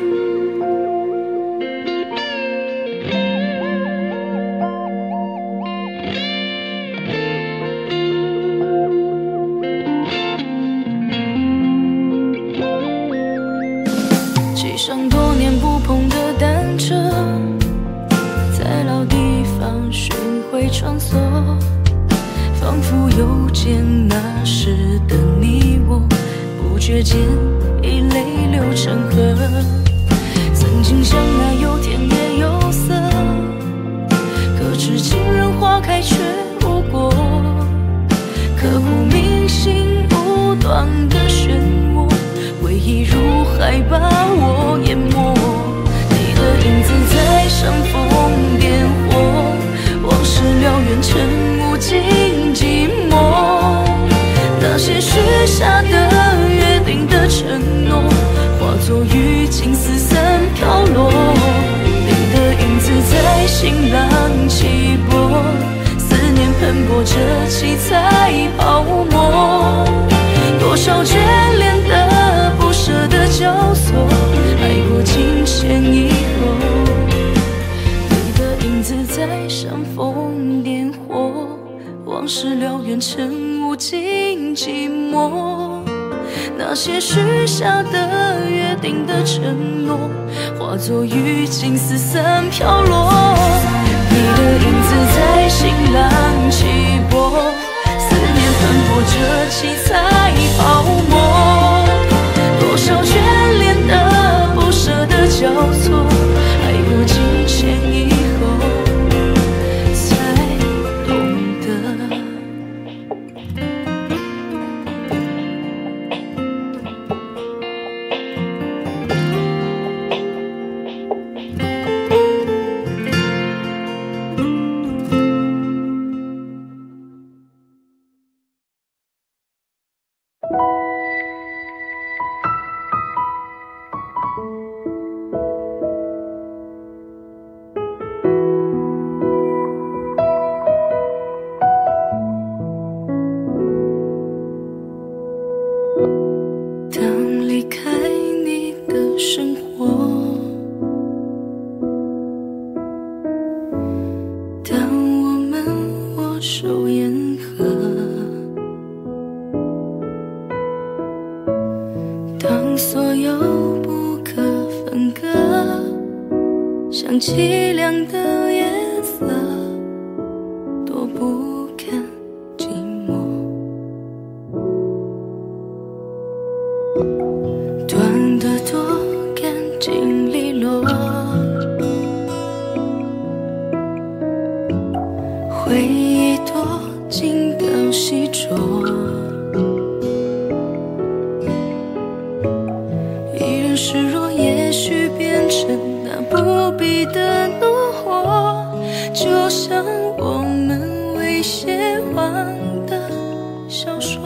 骑上多年不碰的单车，在老地方巡回穿梭，仿佛又见那时的你我，不觉间已泪流成河。曾经相爱有甜也有涩，可知情人花开却无果，刻骨铭心不断的漩涡，回忆如海把我淹没。你的影子在上风点火，往事燎原成无尽寂寞。那些许下的约定的承诺，化作雨尽四散飘落。你的影子在新浪起波，思念喷薄着七彩泡沫，多少眷恋的不舍的交错，爱过境迁以后。你的影子在上风点火，往事燎原成无尽寂寞。那些许下的约定的承诺，化作雨尽四散飘落。你的影子在新浪起波，思念喷薄着七彩泡沫，多少眷恋的不舍的交错，爱过境迁以后才懂得。当离开你的生活，当我们握手言和，当所有不可像凄凉的夜色，多不堪寂寞。断得多干净利落，回忆多精雕细琢。一人示弱，也许变成那不必的怒火，就像我们未写完的小说。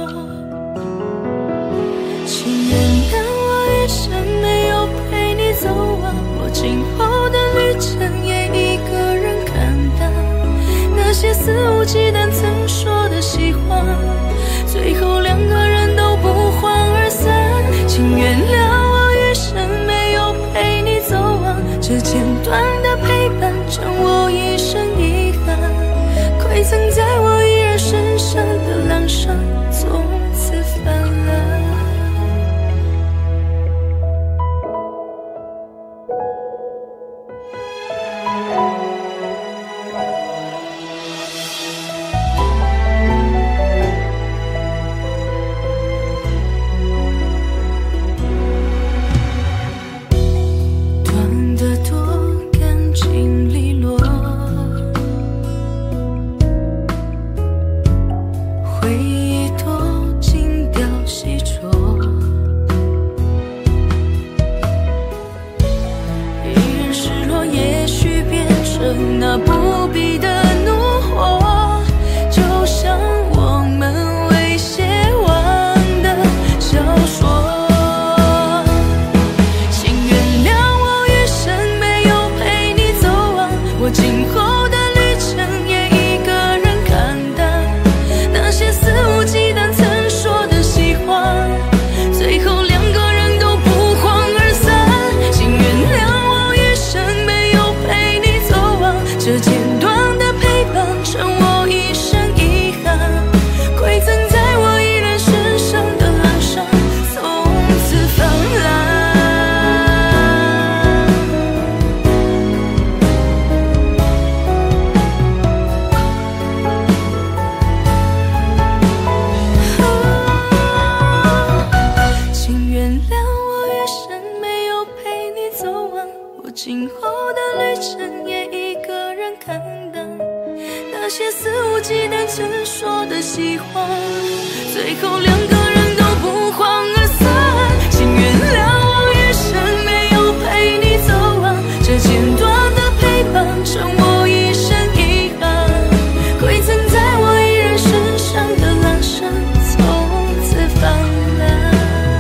请原谅我一生没有陪你走完，我今后的旅程也一个人看淡。那些肆无忌惮曾说的喜欢，最后两个人都不欢而散。请原谅我余生没有陪你走完，这简短的陪伴让我一生遗憾。馈赠在我依然身上的浪上，从此泛滥。那不必的怒火，就像我们未写完的小说。请原谅我余生没有陪你走完，我今后的旅程也一个人看淡。那些肆无忌惮曾说的喜欢，最后两个人都不欢而散。请原谅我余生没有陪你走完，这简短的陪伴让我一生遗憾。馈赠在我依然身上的浪上，从此泛滥。请原谅我余生没有陪你走完，我今后的旅程也一个人看淡。那些肆无忌惮曾说的喜欢，最后两个人都不欢而散。请原谅我余生没有陪你走完，这简短的陪伴让我一生遗憾。馈赠在我依然身上的浪上，从此泛滥。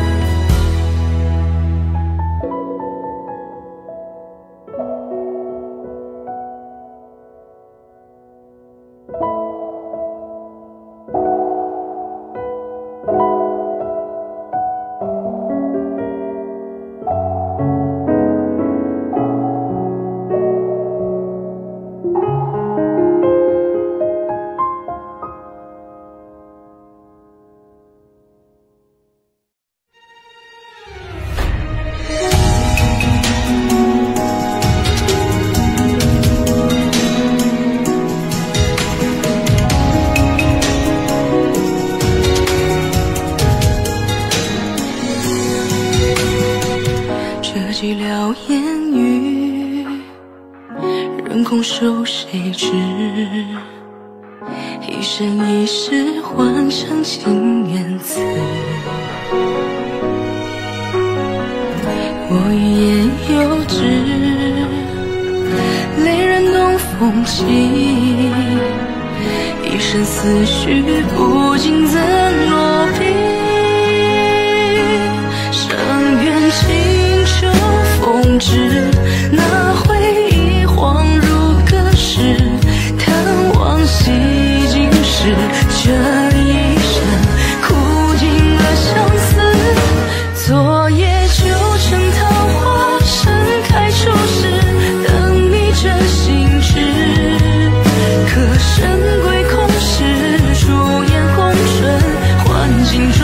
这寂寥烟雨，人空守谁知？一生一世幻想情言辞，我欲言又止，泪人懂风起。一生思绪不禁怎落笔？深缘情秋风至，那回忆恍如隔世。叹往昔今时，这一生苦尽了相思。昨夜旧城桃花盛开初时，等你这心知。可深归空时，出言红唇换尽。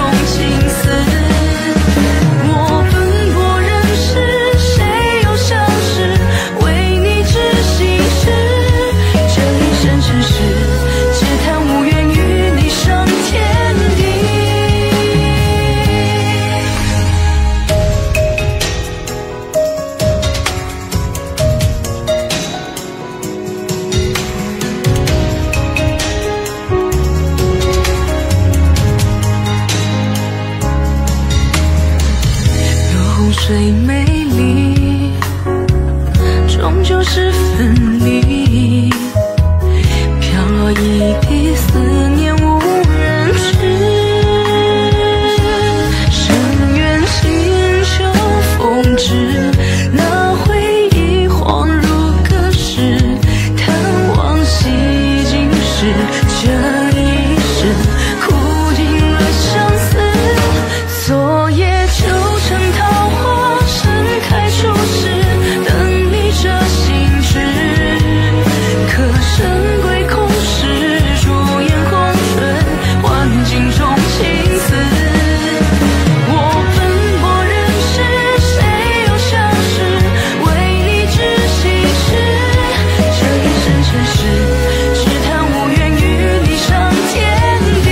最美丽，终究是分离。飘落一地思念无人知，深渊星宿风止，那回忆恍如隔世，叹往昔今时，这一世苦尽了相思。昨夜就成桃花盛开出世，等你这心知。可深归空时，朱颜红唇，幻境中青丝。我奔波人世，谁又相识？为你知心事。这一生尘世，只叹无缘与你上天地。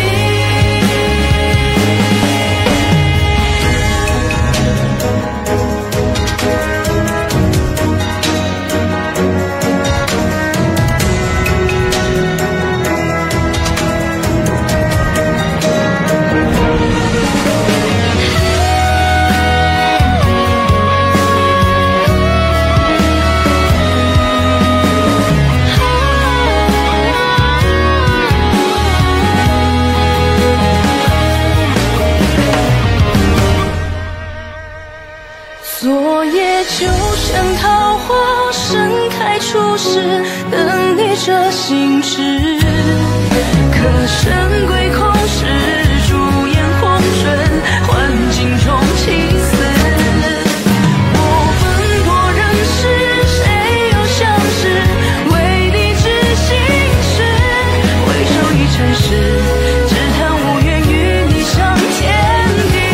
昨夜就像桃花盛开出世，等你这心知。可深归空时，朱颜红唇，幻境中青丝。我奔波人世，谁又相识？为你知心事。回首一尘世，只叹无缘与你上天地。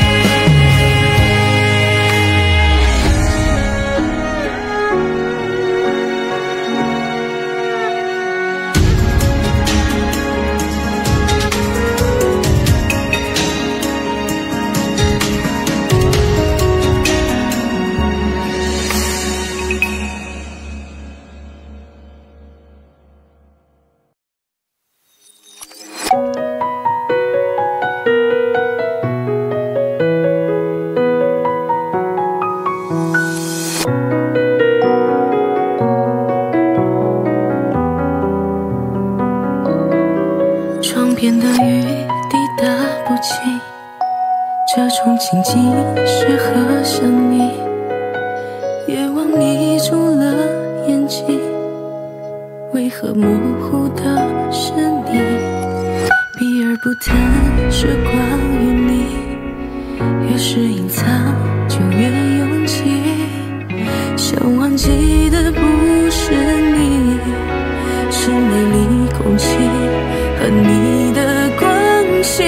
窗边的雨滴答不起，这种情景适合想你。夜晚迷住了眼睛，为何模糊的是你？避而不谈是关于你，越是隐藏就越拥挤。想忘记的不是你，是美丽空气和你的关系。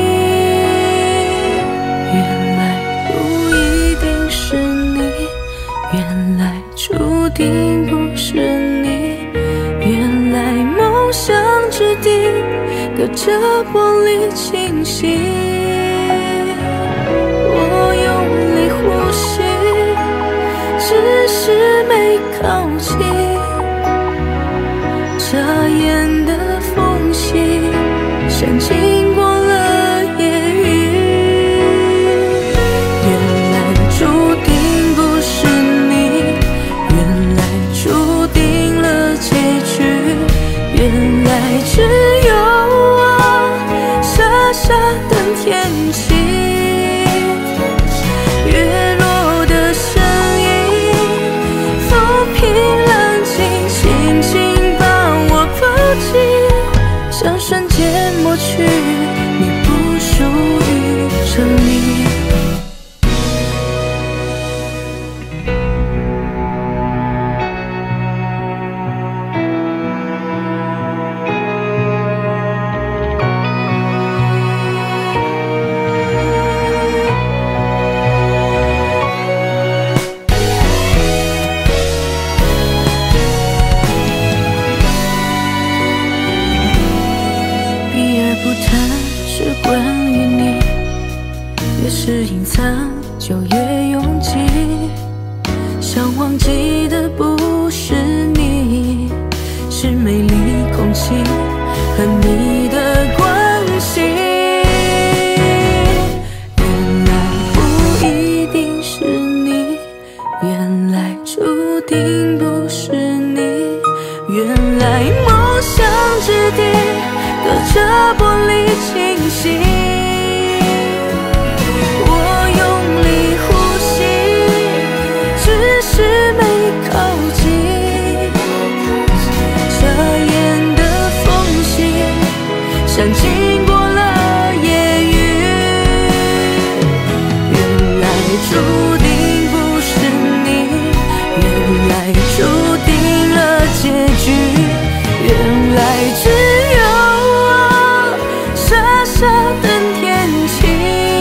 原来不一定是你，原来注定不是你，原来梦想之地隔着玻璃清晰。我用力呼吸，只是没靠近，眨眼的缝隙像经过了夜雨。原来注定不是你，原来注定了结局，原来只有我傻傻等天清醒。我用力呼吸，只是没靠近。眨眼的缝隙，像经过了夜雨。原来注定不是你，原来注定了结局，原来只有我傻傻等天晴。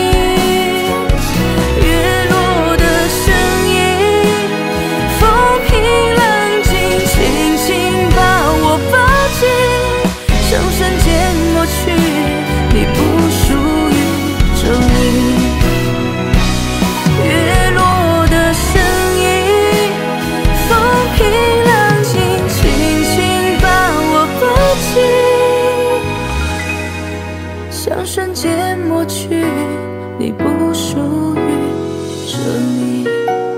月落的声音，风平浪静，轻轻把我抱紧，像瞬间抹去你不属于这里。月落的声音，风平浪静，轻轻把我抱紧，像瞬间抹去你不属于这里。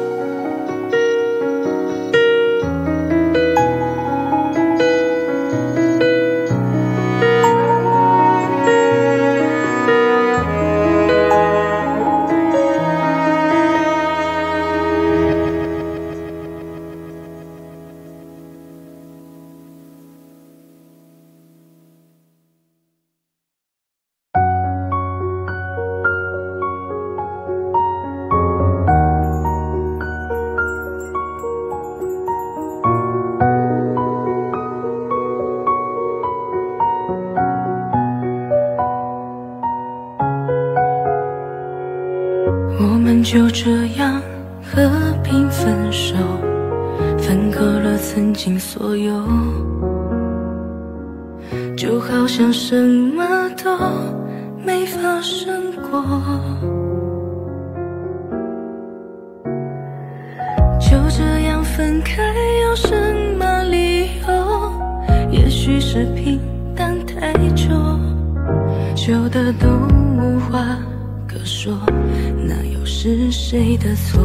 我们就这样和平分手，分割了曾经所有，就好像什么都没发生过。就这样分开有什么理由？也许是平淡太久，旧的都无话可说，那又是谁的错？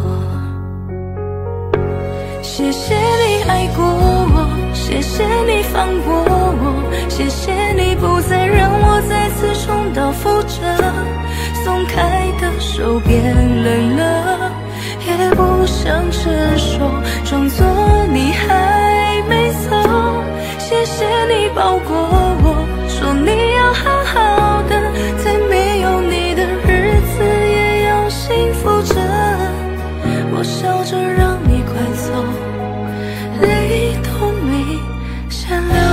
谢谢你爱过我，谢谢你放过我，谢谢你不再让我再次重蹈覆辙。松开的手变冷了，也不想承受，装作你还没走。谢谢你抱过我，说你要好好的，在没有你的日子也要幸福着。我笑着让你快走，泪都没先流。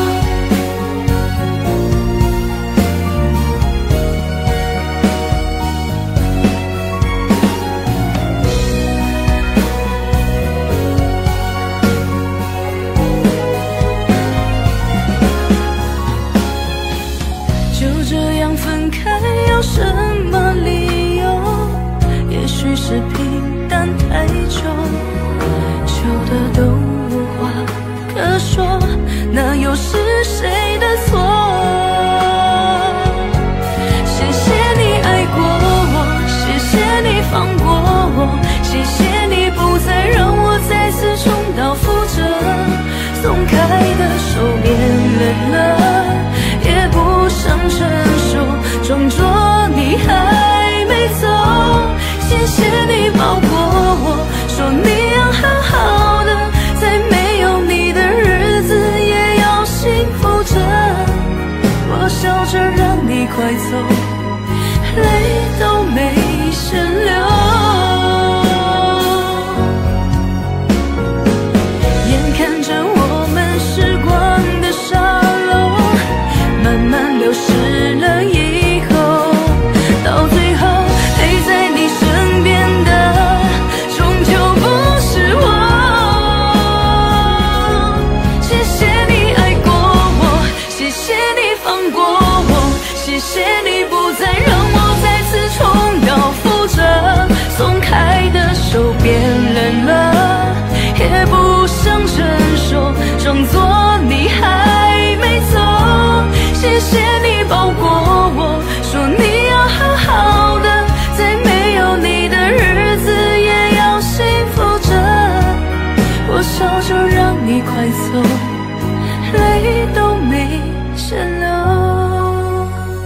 分开有什么理由？也许是平淡太久，旧的都无话可说，那又是谁的错？谢谢你爱过我，谢谢你放过我，谢谢你不再让我再次重蹈覆辙。松开的手变冷了，也不想承受，装作你还没走。谢谢你抱过我，说你要好好的，在没有你的日子也要幸福着。我笑着让你快走，泪都没先流。眼看着我们时光的沙漏慢慢流逝了以后，到最后陪在你身边的终究不是我。谢谢你爱过我，谢谢你放过我，谢谢你不再让我再次重蹈覆辙。松开的手变冷了，也不想承受，装作你还没走。谢谢你抱过我，说你要好好的，在没有你的日子也要幸福着。我笑着让你快走，泪都没先流。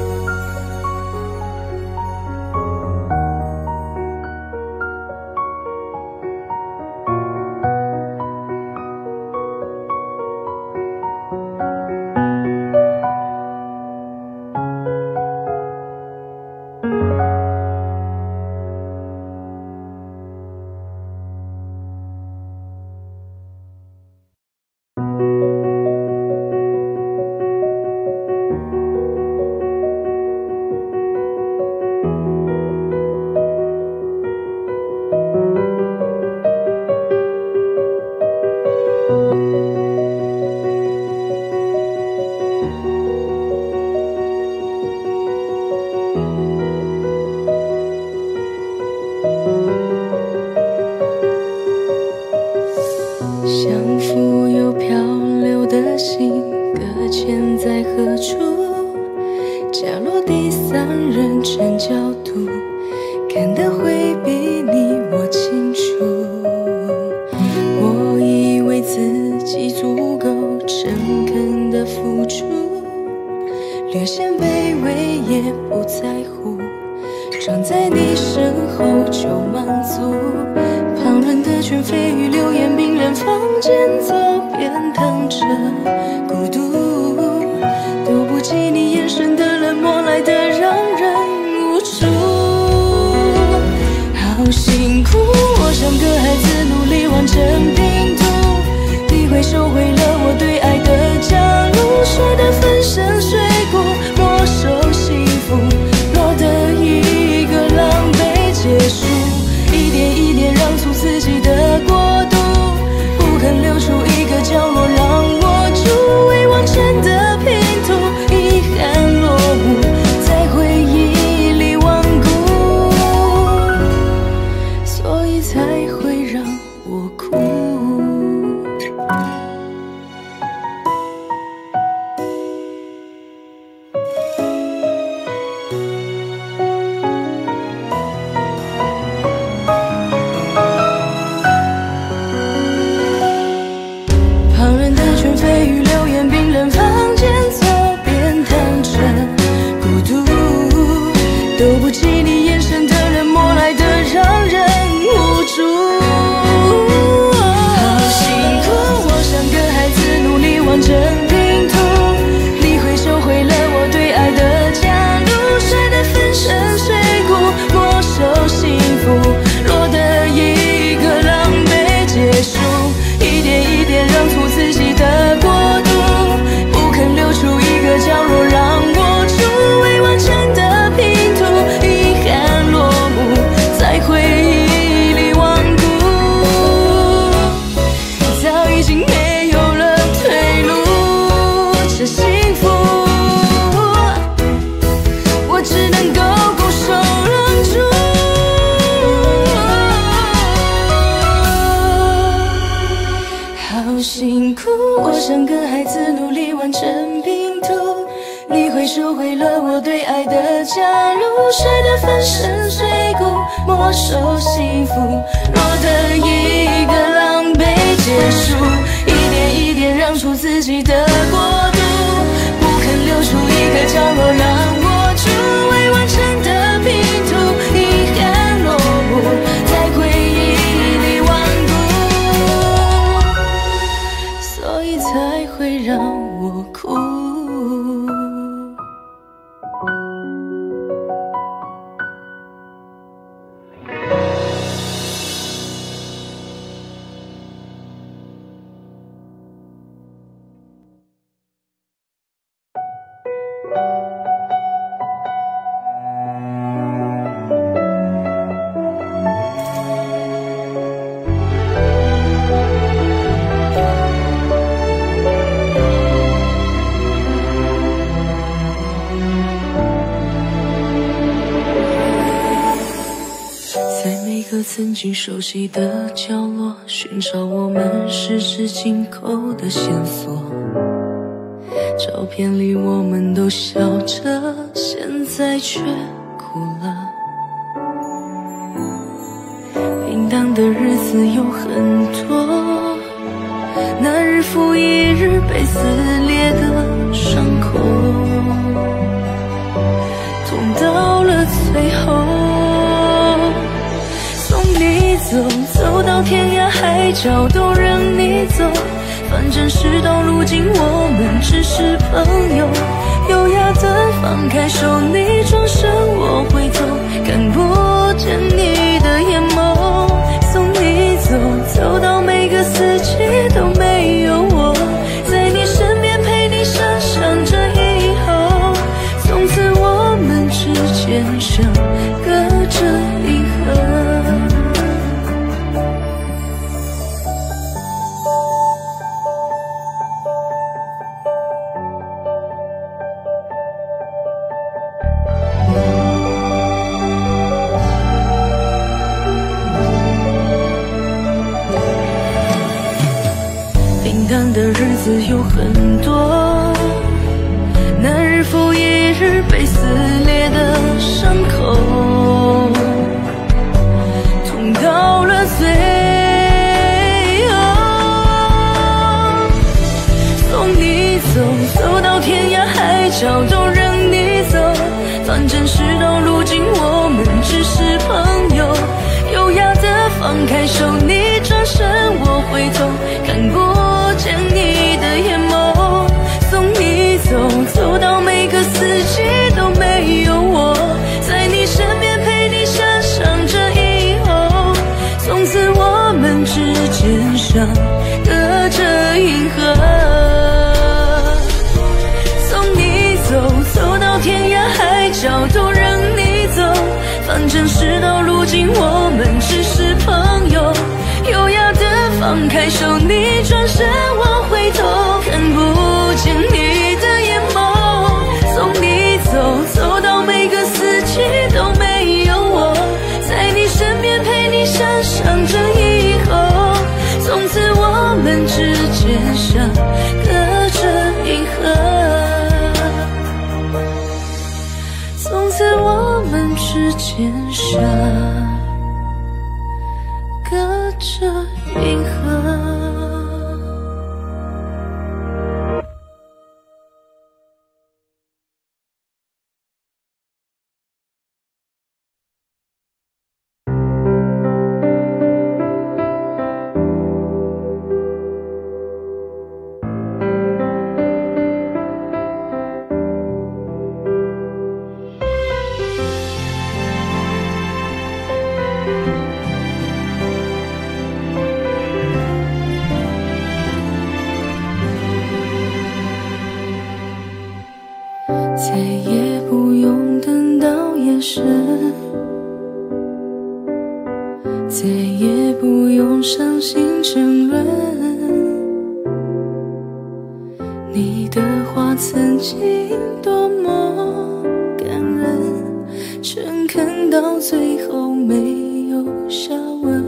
好辛苦，我像个孩子努力完成拼图，你会收回了我对爱的加入，摔得粉身碎骨，没收幸福，落得一个狼狈结束，一点一点让出自己的国度，不肯留出一个角落让我住，未完成的拼图，遗憾落幕，在回忆里顽固，所以才会让我哭。旁人的全蜚语流言，冰冷房间侧边躺着孤独，都不及你眼神的冷漠来的让人无助。好辛苦，我像个孩子努力完成拼图，你会收回了我对爱的加入，摔得粉身碎骨，没收幸福，落得一个狼狈结束，一点一点让出自己的国度，不肯留出一个角落让我住，未完成的拼图，遗憾落幕，在回忆里顽固，早已经没有了退路，这幸福我只能够拱手让出。好辛苦，我像个孩子努力完成拼图，你会收回了我对爱的加入，摔得粉身碎骨，没收幸福，落得一个狼狈结束，一点一点让出自己的国度，不肯留出一个角落让我住，未完成的拼图，遗憾落幕，在回忆里顽固，所以才会让我哭。曾经熟悉的角落，寻找我们十指紧扣的线索，照片里我们都笑着，现在却哭了。平淡的日子有很多，那日复一日被撕裂的伤口，痛到了最后，你走，走到天涯海角都任你走，反正事到如今我们只是朋友，优雅的放开手，你转身我回头，看不见你的眼眸，送你走，走到每个四季都没有我，在你身边陪你想象着以后，从此我们之间像隔着银河。平淡的日子有很多，那日复一日被撕裂的伤口，痛到了最后，送你走，走到天涯海角都任你走，反正事到如今我们只是朋友，优雅的放开手，你转身我回头，看不见你的眼眸，送你走，走到每个四季都没有我，在你身边陪你想象着以后， 上，隔着银河。送你走，走到天涯海角都让你走，反正事到如今我们只是朋友。优雅的放开手，你转身我回头，看不见你的眼眸。送你走，走到每个四季都没有我，在你身边陪你想象着以后，从此我们之间像隔着银河，从此我们之间像隔着银河。再也不用等到夜深，再也不用伤心争论，你的话曾经多么感人，诚恳到最后没有下文，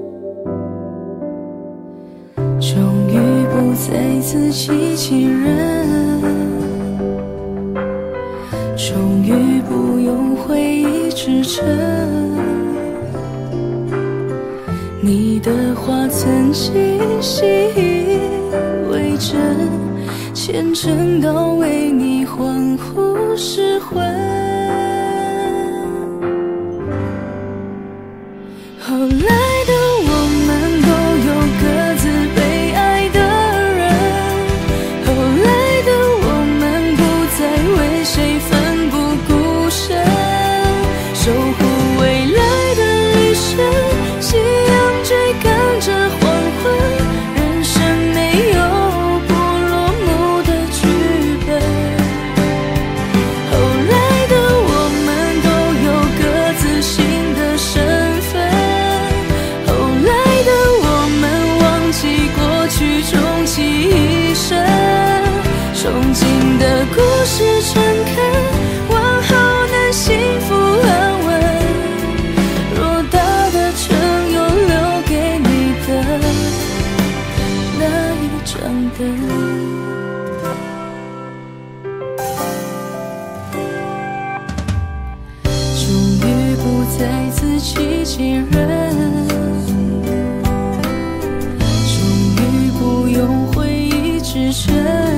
终于不再自欺欺人，终于不用回忆支撑，你的话曾经习以为真，虔诚到为你欢呼失魂。后来的我们都有各自被爱的人，后来的我们不再为谁奋不顾身，守护未来的旅程，夕阳追赶着黄昏，人生没有不落幕的剧本。后来的我们都有各自新的身份，后来的我们忘记过去，终其一生，憧憬的故事诚恳，往后能幸福安稳，偌大的城又留给你的那一盏灯。终于不再自欺欺人，终于不用回忆支撑，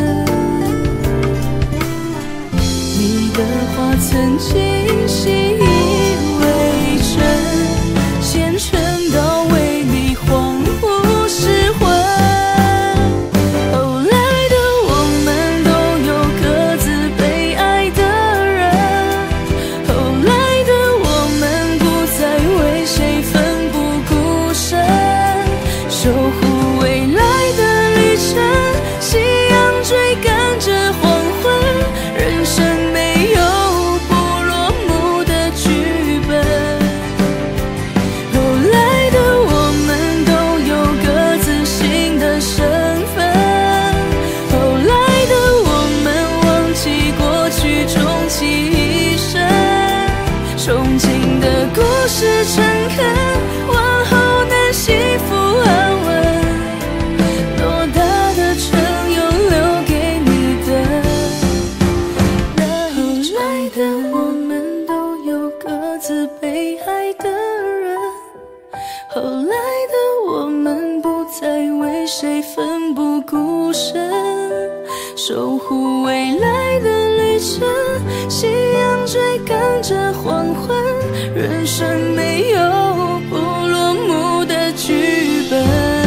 你的话曾经习以为真，虔诚到为你欢呼失魂。后来的我们都有各自被爱的人，后来的我们不再为谁奋不顾身，守护未来的旅程，夕阳追赶着黄昏，人生没有不落幕的剧本。后来的我们都有各自新的身份，后来的我们忘记过去，终其一生，憧憬的故事诚恳，往后能幸福安稳，偌大的城又留给你的那一盏灯。后来的我们都有各自被爱的人，后来的我们不再为谁奋不顾身，守护未来的旅程，夕阳追赶着黄昏，人生没有不落幕的剧本。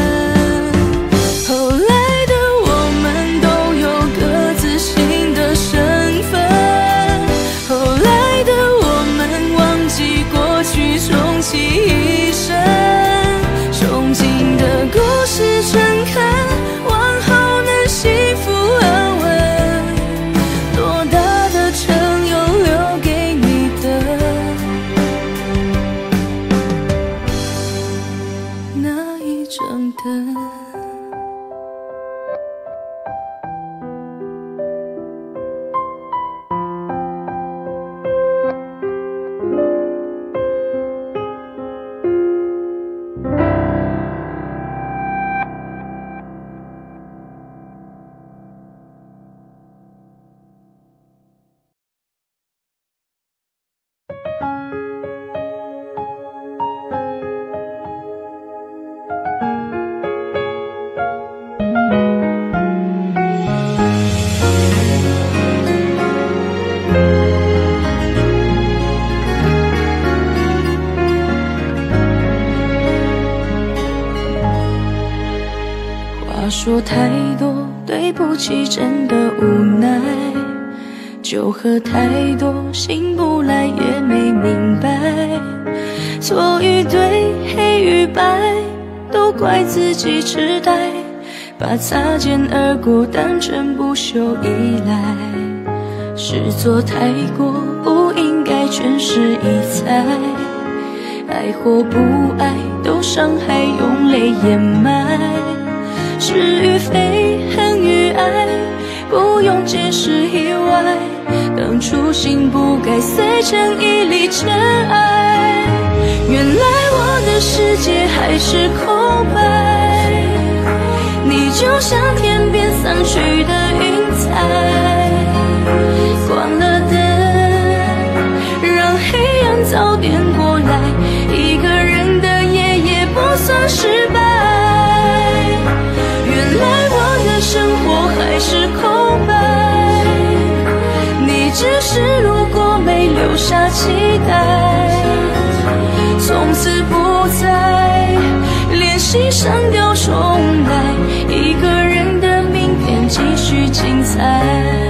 后来的我们都有各自新的身份，后来的我们忘记过去，终其一生，憧憬的故事正灯。 话说太多，对不起，真的无奈。酒喝太多，醒不来也没明白。错与对，黑与白，都怪自己痴呆，把擦肩而过当成不朽依赖。是做太过，不应该全是一猜。爱或不爱，都伤害，用泪掩埋。是与非，恨与爱，不用解释意外。当初心不该碎成一粒尘埃。原来我的世界还是空白，你就像天边散去的云彩。关了灯，让黑暗早点过来。一个人的夜也不算失败。原来我的生活还是空白，你只是路过没留下期待。从此不再练习删掉重来，一个人的明天继续精彩。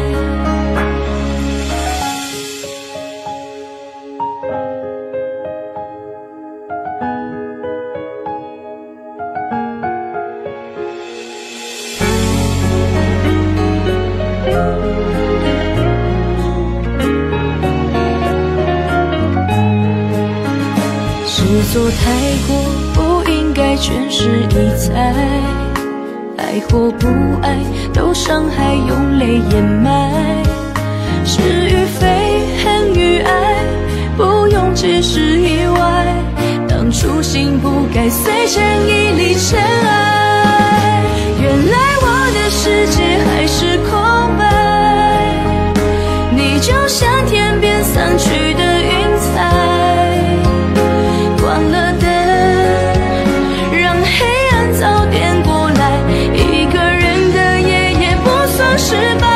做太过，不应该全是一猜。爱或不爱，都伤害，用泪掩埋。是与非，恨与爱，不用解释意外。当初心不该碎成一粒尘埃。原来我的世界还是空白，你就像天边散去的云彩。关了灯，让黑暗早点过来。一个人的夜也不算失败。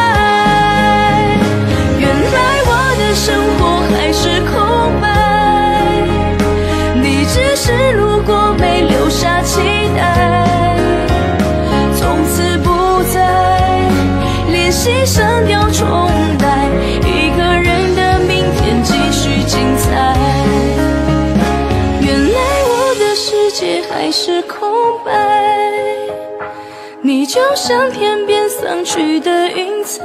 原来我的生活还是空白，你只是路过没留下期待。从此不再练习删掉重来，一个人的明天继续精彩。世界还是空白，你就像天边散去的云彩。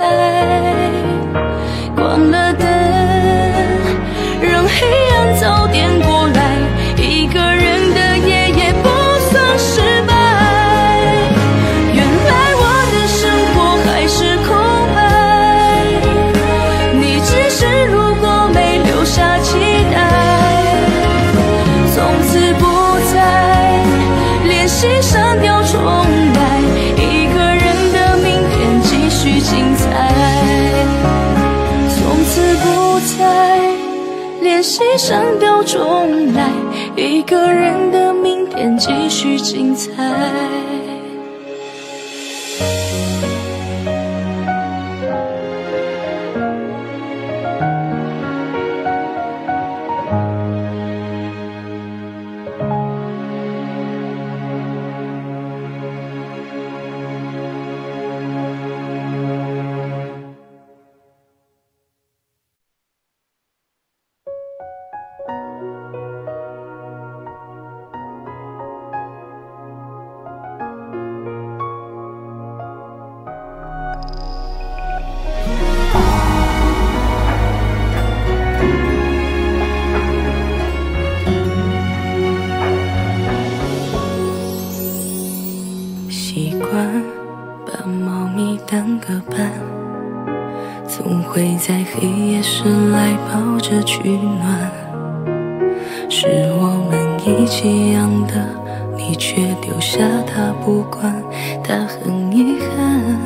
关了灯，让黑暗早点过来。一个人的夜也不算失败。原来我的生活还是空白，你只是路过没留下期待。从此不练习删掉重来，一个人的明天继续精彩。从此不再练习删掉重来，一个人的明天继续精彩。 把猫咪当个伴，总会在黑夜时来抱着取暖。是我们一起养的，你却丢下它不管，它很遗憾。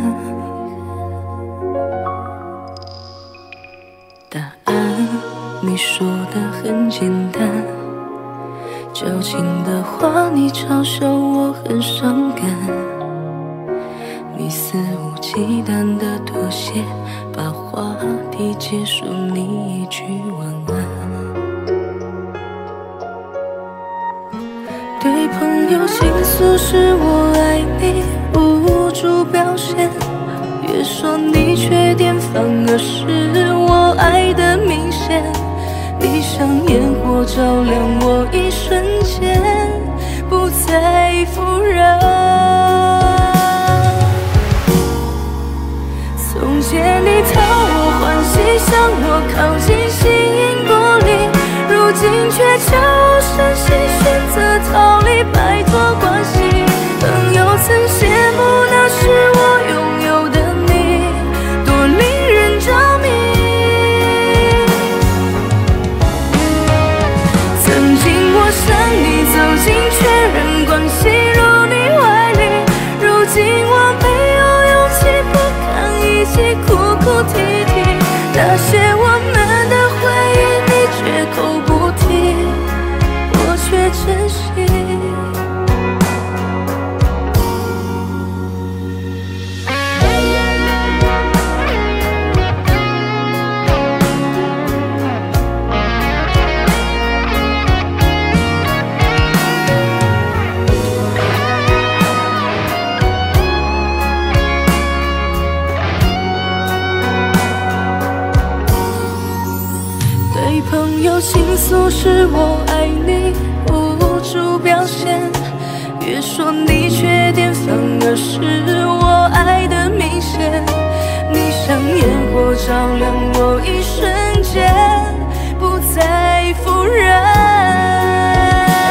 答案你说的很简单，矫情的话你嘲笑我很伤感，你肆无忌惮的妥协，把话题结束，你一句晚安。对朋友倾诉是我爱你，无助表现，越说你缺点，反而是我爱的明显。你像烟火照亮我一瞬间，不再复燃。从前你讨我欢喜，向我靠近，形影不离，如今却悄无声息，选择逃离，摆脱关系。朋友曾羡慕那是我拥有的你，多令人着迷。曾经我向你走近，确认关系，入你怀里，如今我没有勇气，不堪一击，哭哭啼啼。那些我们的回忆，你绝口不提，我却珍惜。对朋友倾诉是我爱你，无助表现，越说你缺点，反而是我爱的明显。你像烟火照亮我一瞬间，不再复燃。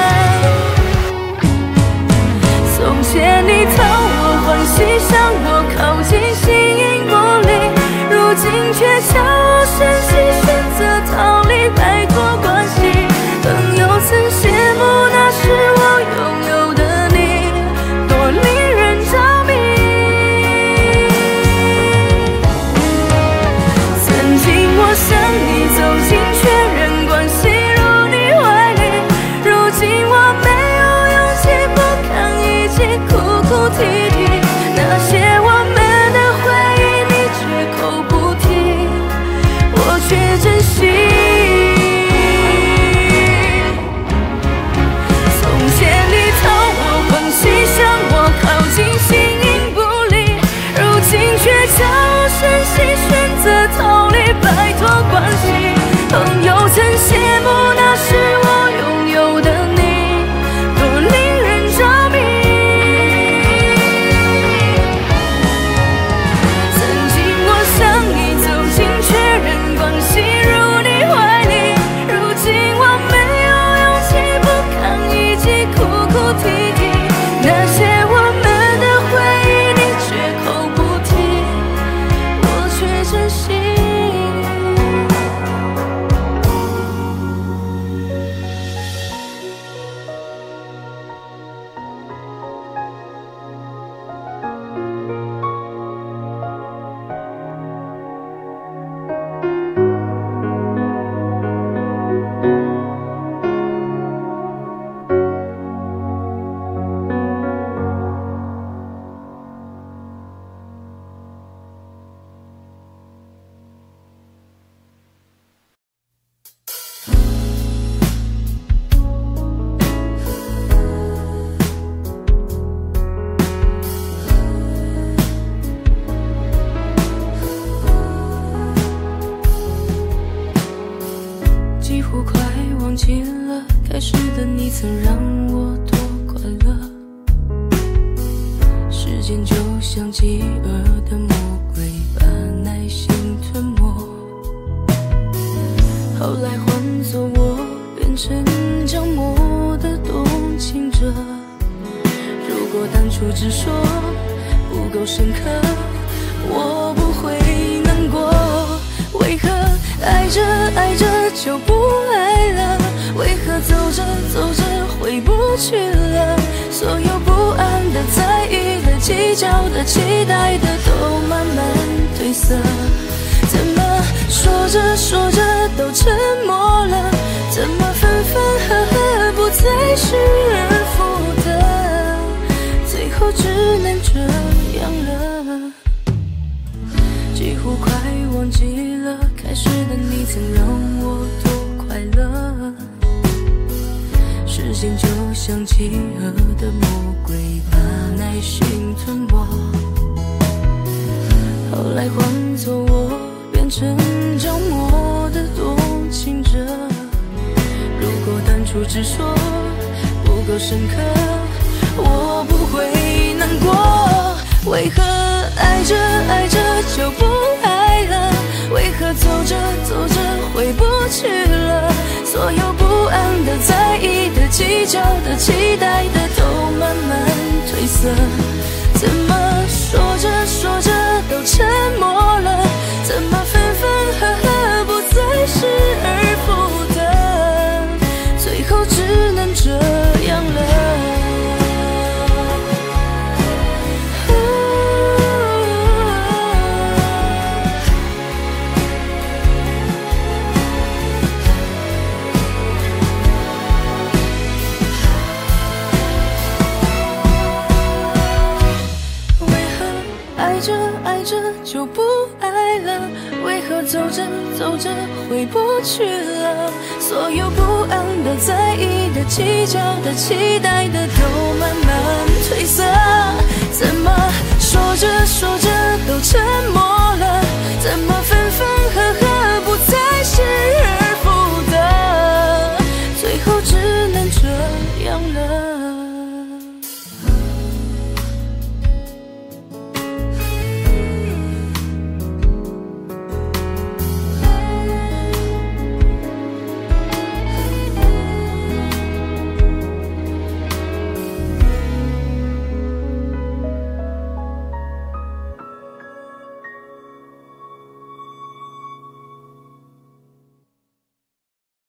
从前你讨我欢喜，向我靠近，形影不离，如今却悄无声息，选择逃离，摆脱关系。朋友曾羡慕那是我拥有的你，多令人着迷。曾经我向你走近，确认关系，入你怀里，如今我没有勇气，不堪一击，哭哭啼啼。那些我们的回忆，你绝口不提，我却珍惜。从前你讨我欢喜，向我靠近，形影不离，如今却悄无声息，选择逃离，摆脱关系。朋友曾羡慕那是我拥有的你，多令人着迷。曾经我向你走近，确认关系，入你怀里，如今我没有勇气，不堪一击，哭哭啼啼。那些我们的回忆，你绝口不提，我却珍惜。几乎快忘记了开始的你曾让我多快乐。时间就像饥饿的魔鬼，把耐心吞没。后来换作我变成将魔的动情者。如果当初只说够深刻，我不会难过。为何爱着爱着就不爱了？为何走着走着回不去了？所有不安的、在意的、计较的、期待的，都慢慢褪色。怎么说着说着都沉默了？怎么分分合合不再失而复得？最后只能这样了。几乎快忘记了开始的你曾让我多快乐，时间就像契合的魔鬼，把耐心吞没。后来换作我变成着魔的多情者。如果当初只说不够深刻，我不会难过。为何爱着爱着就不爱了？为何走着走着回不去了？所有不安的、在意的、计较的、期待的，都慢慢褪色。怎么说着说着都沉默了？怎么分分合合不再失而复得？最后只能这样了。爱着爱着就不爱了，为何走着走着回不去了？所有不安的、在意的、计较的、期待的，都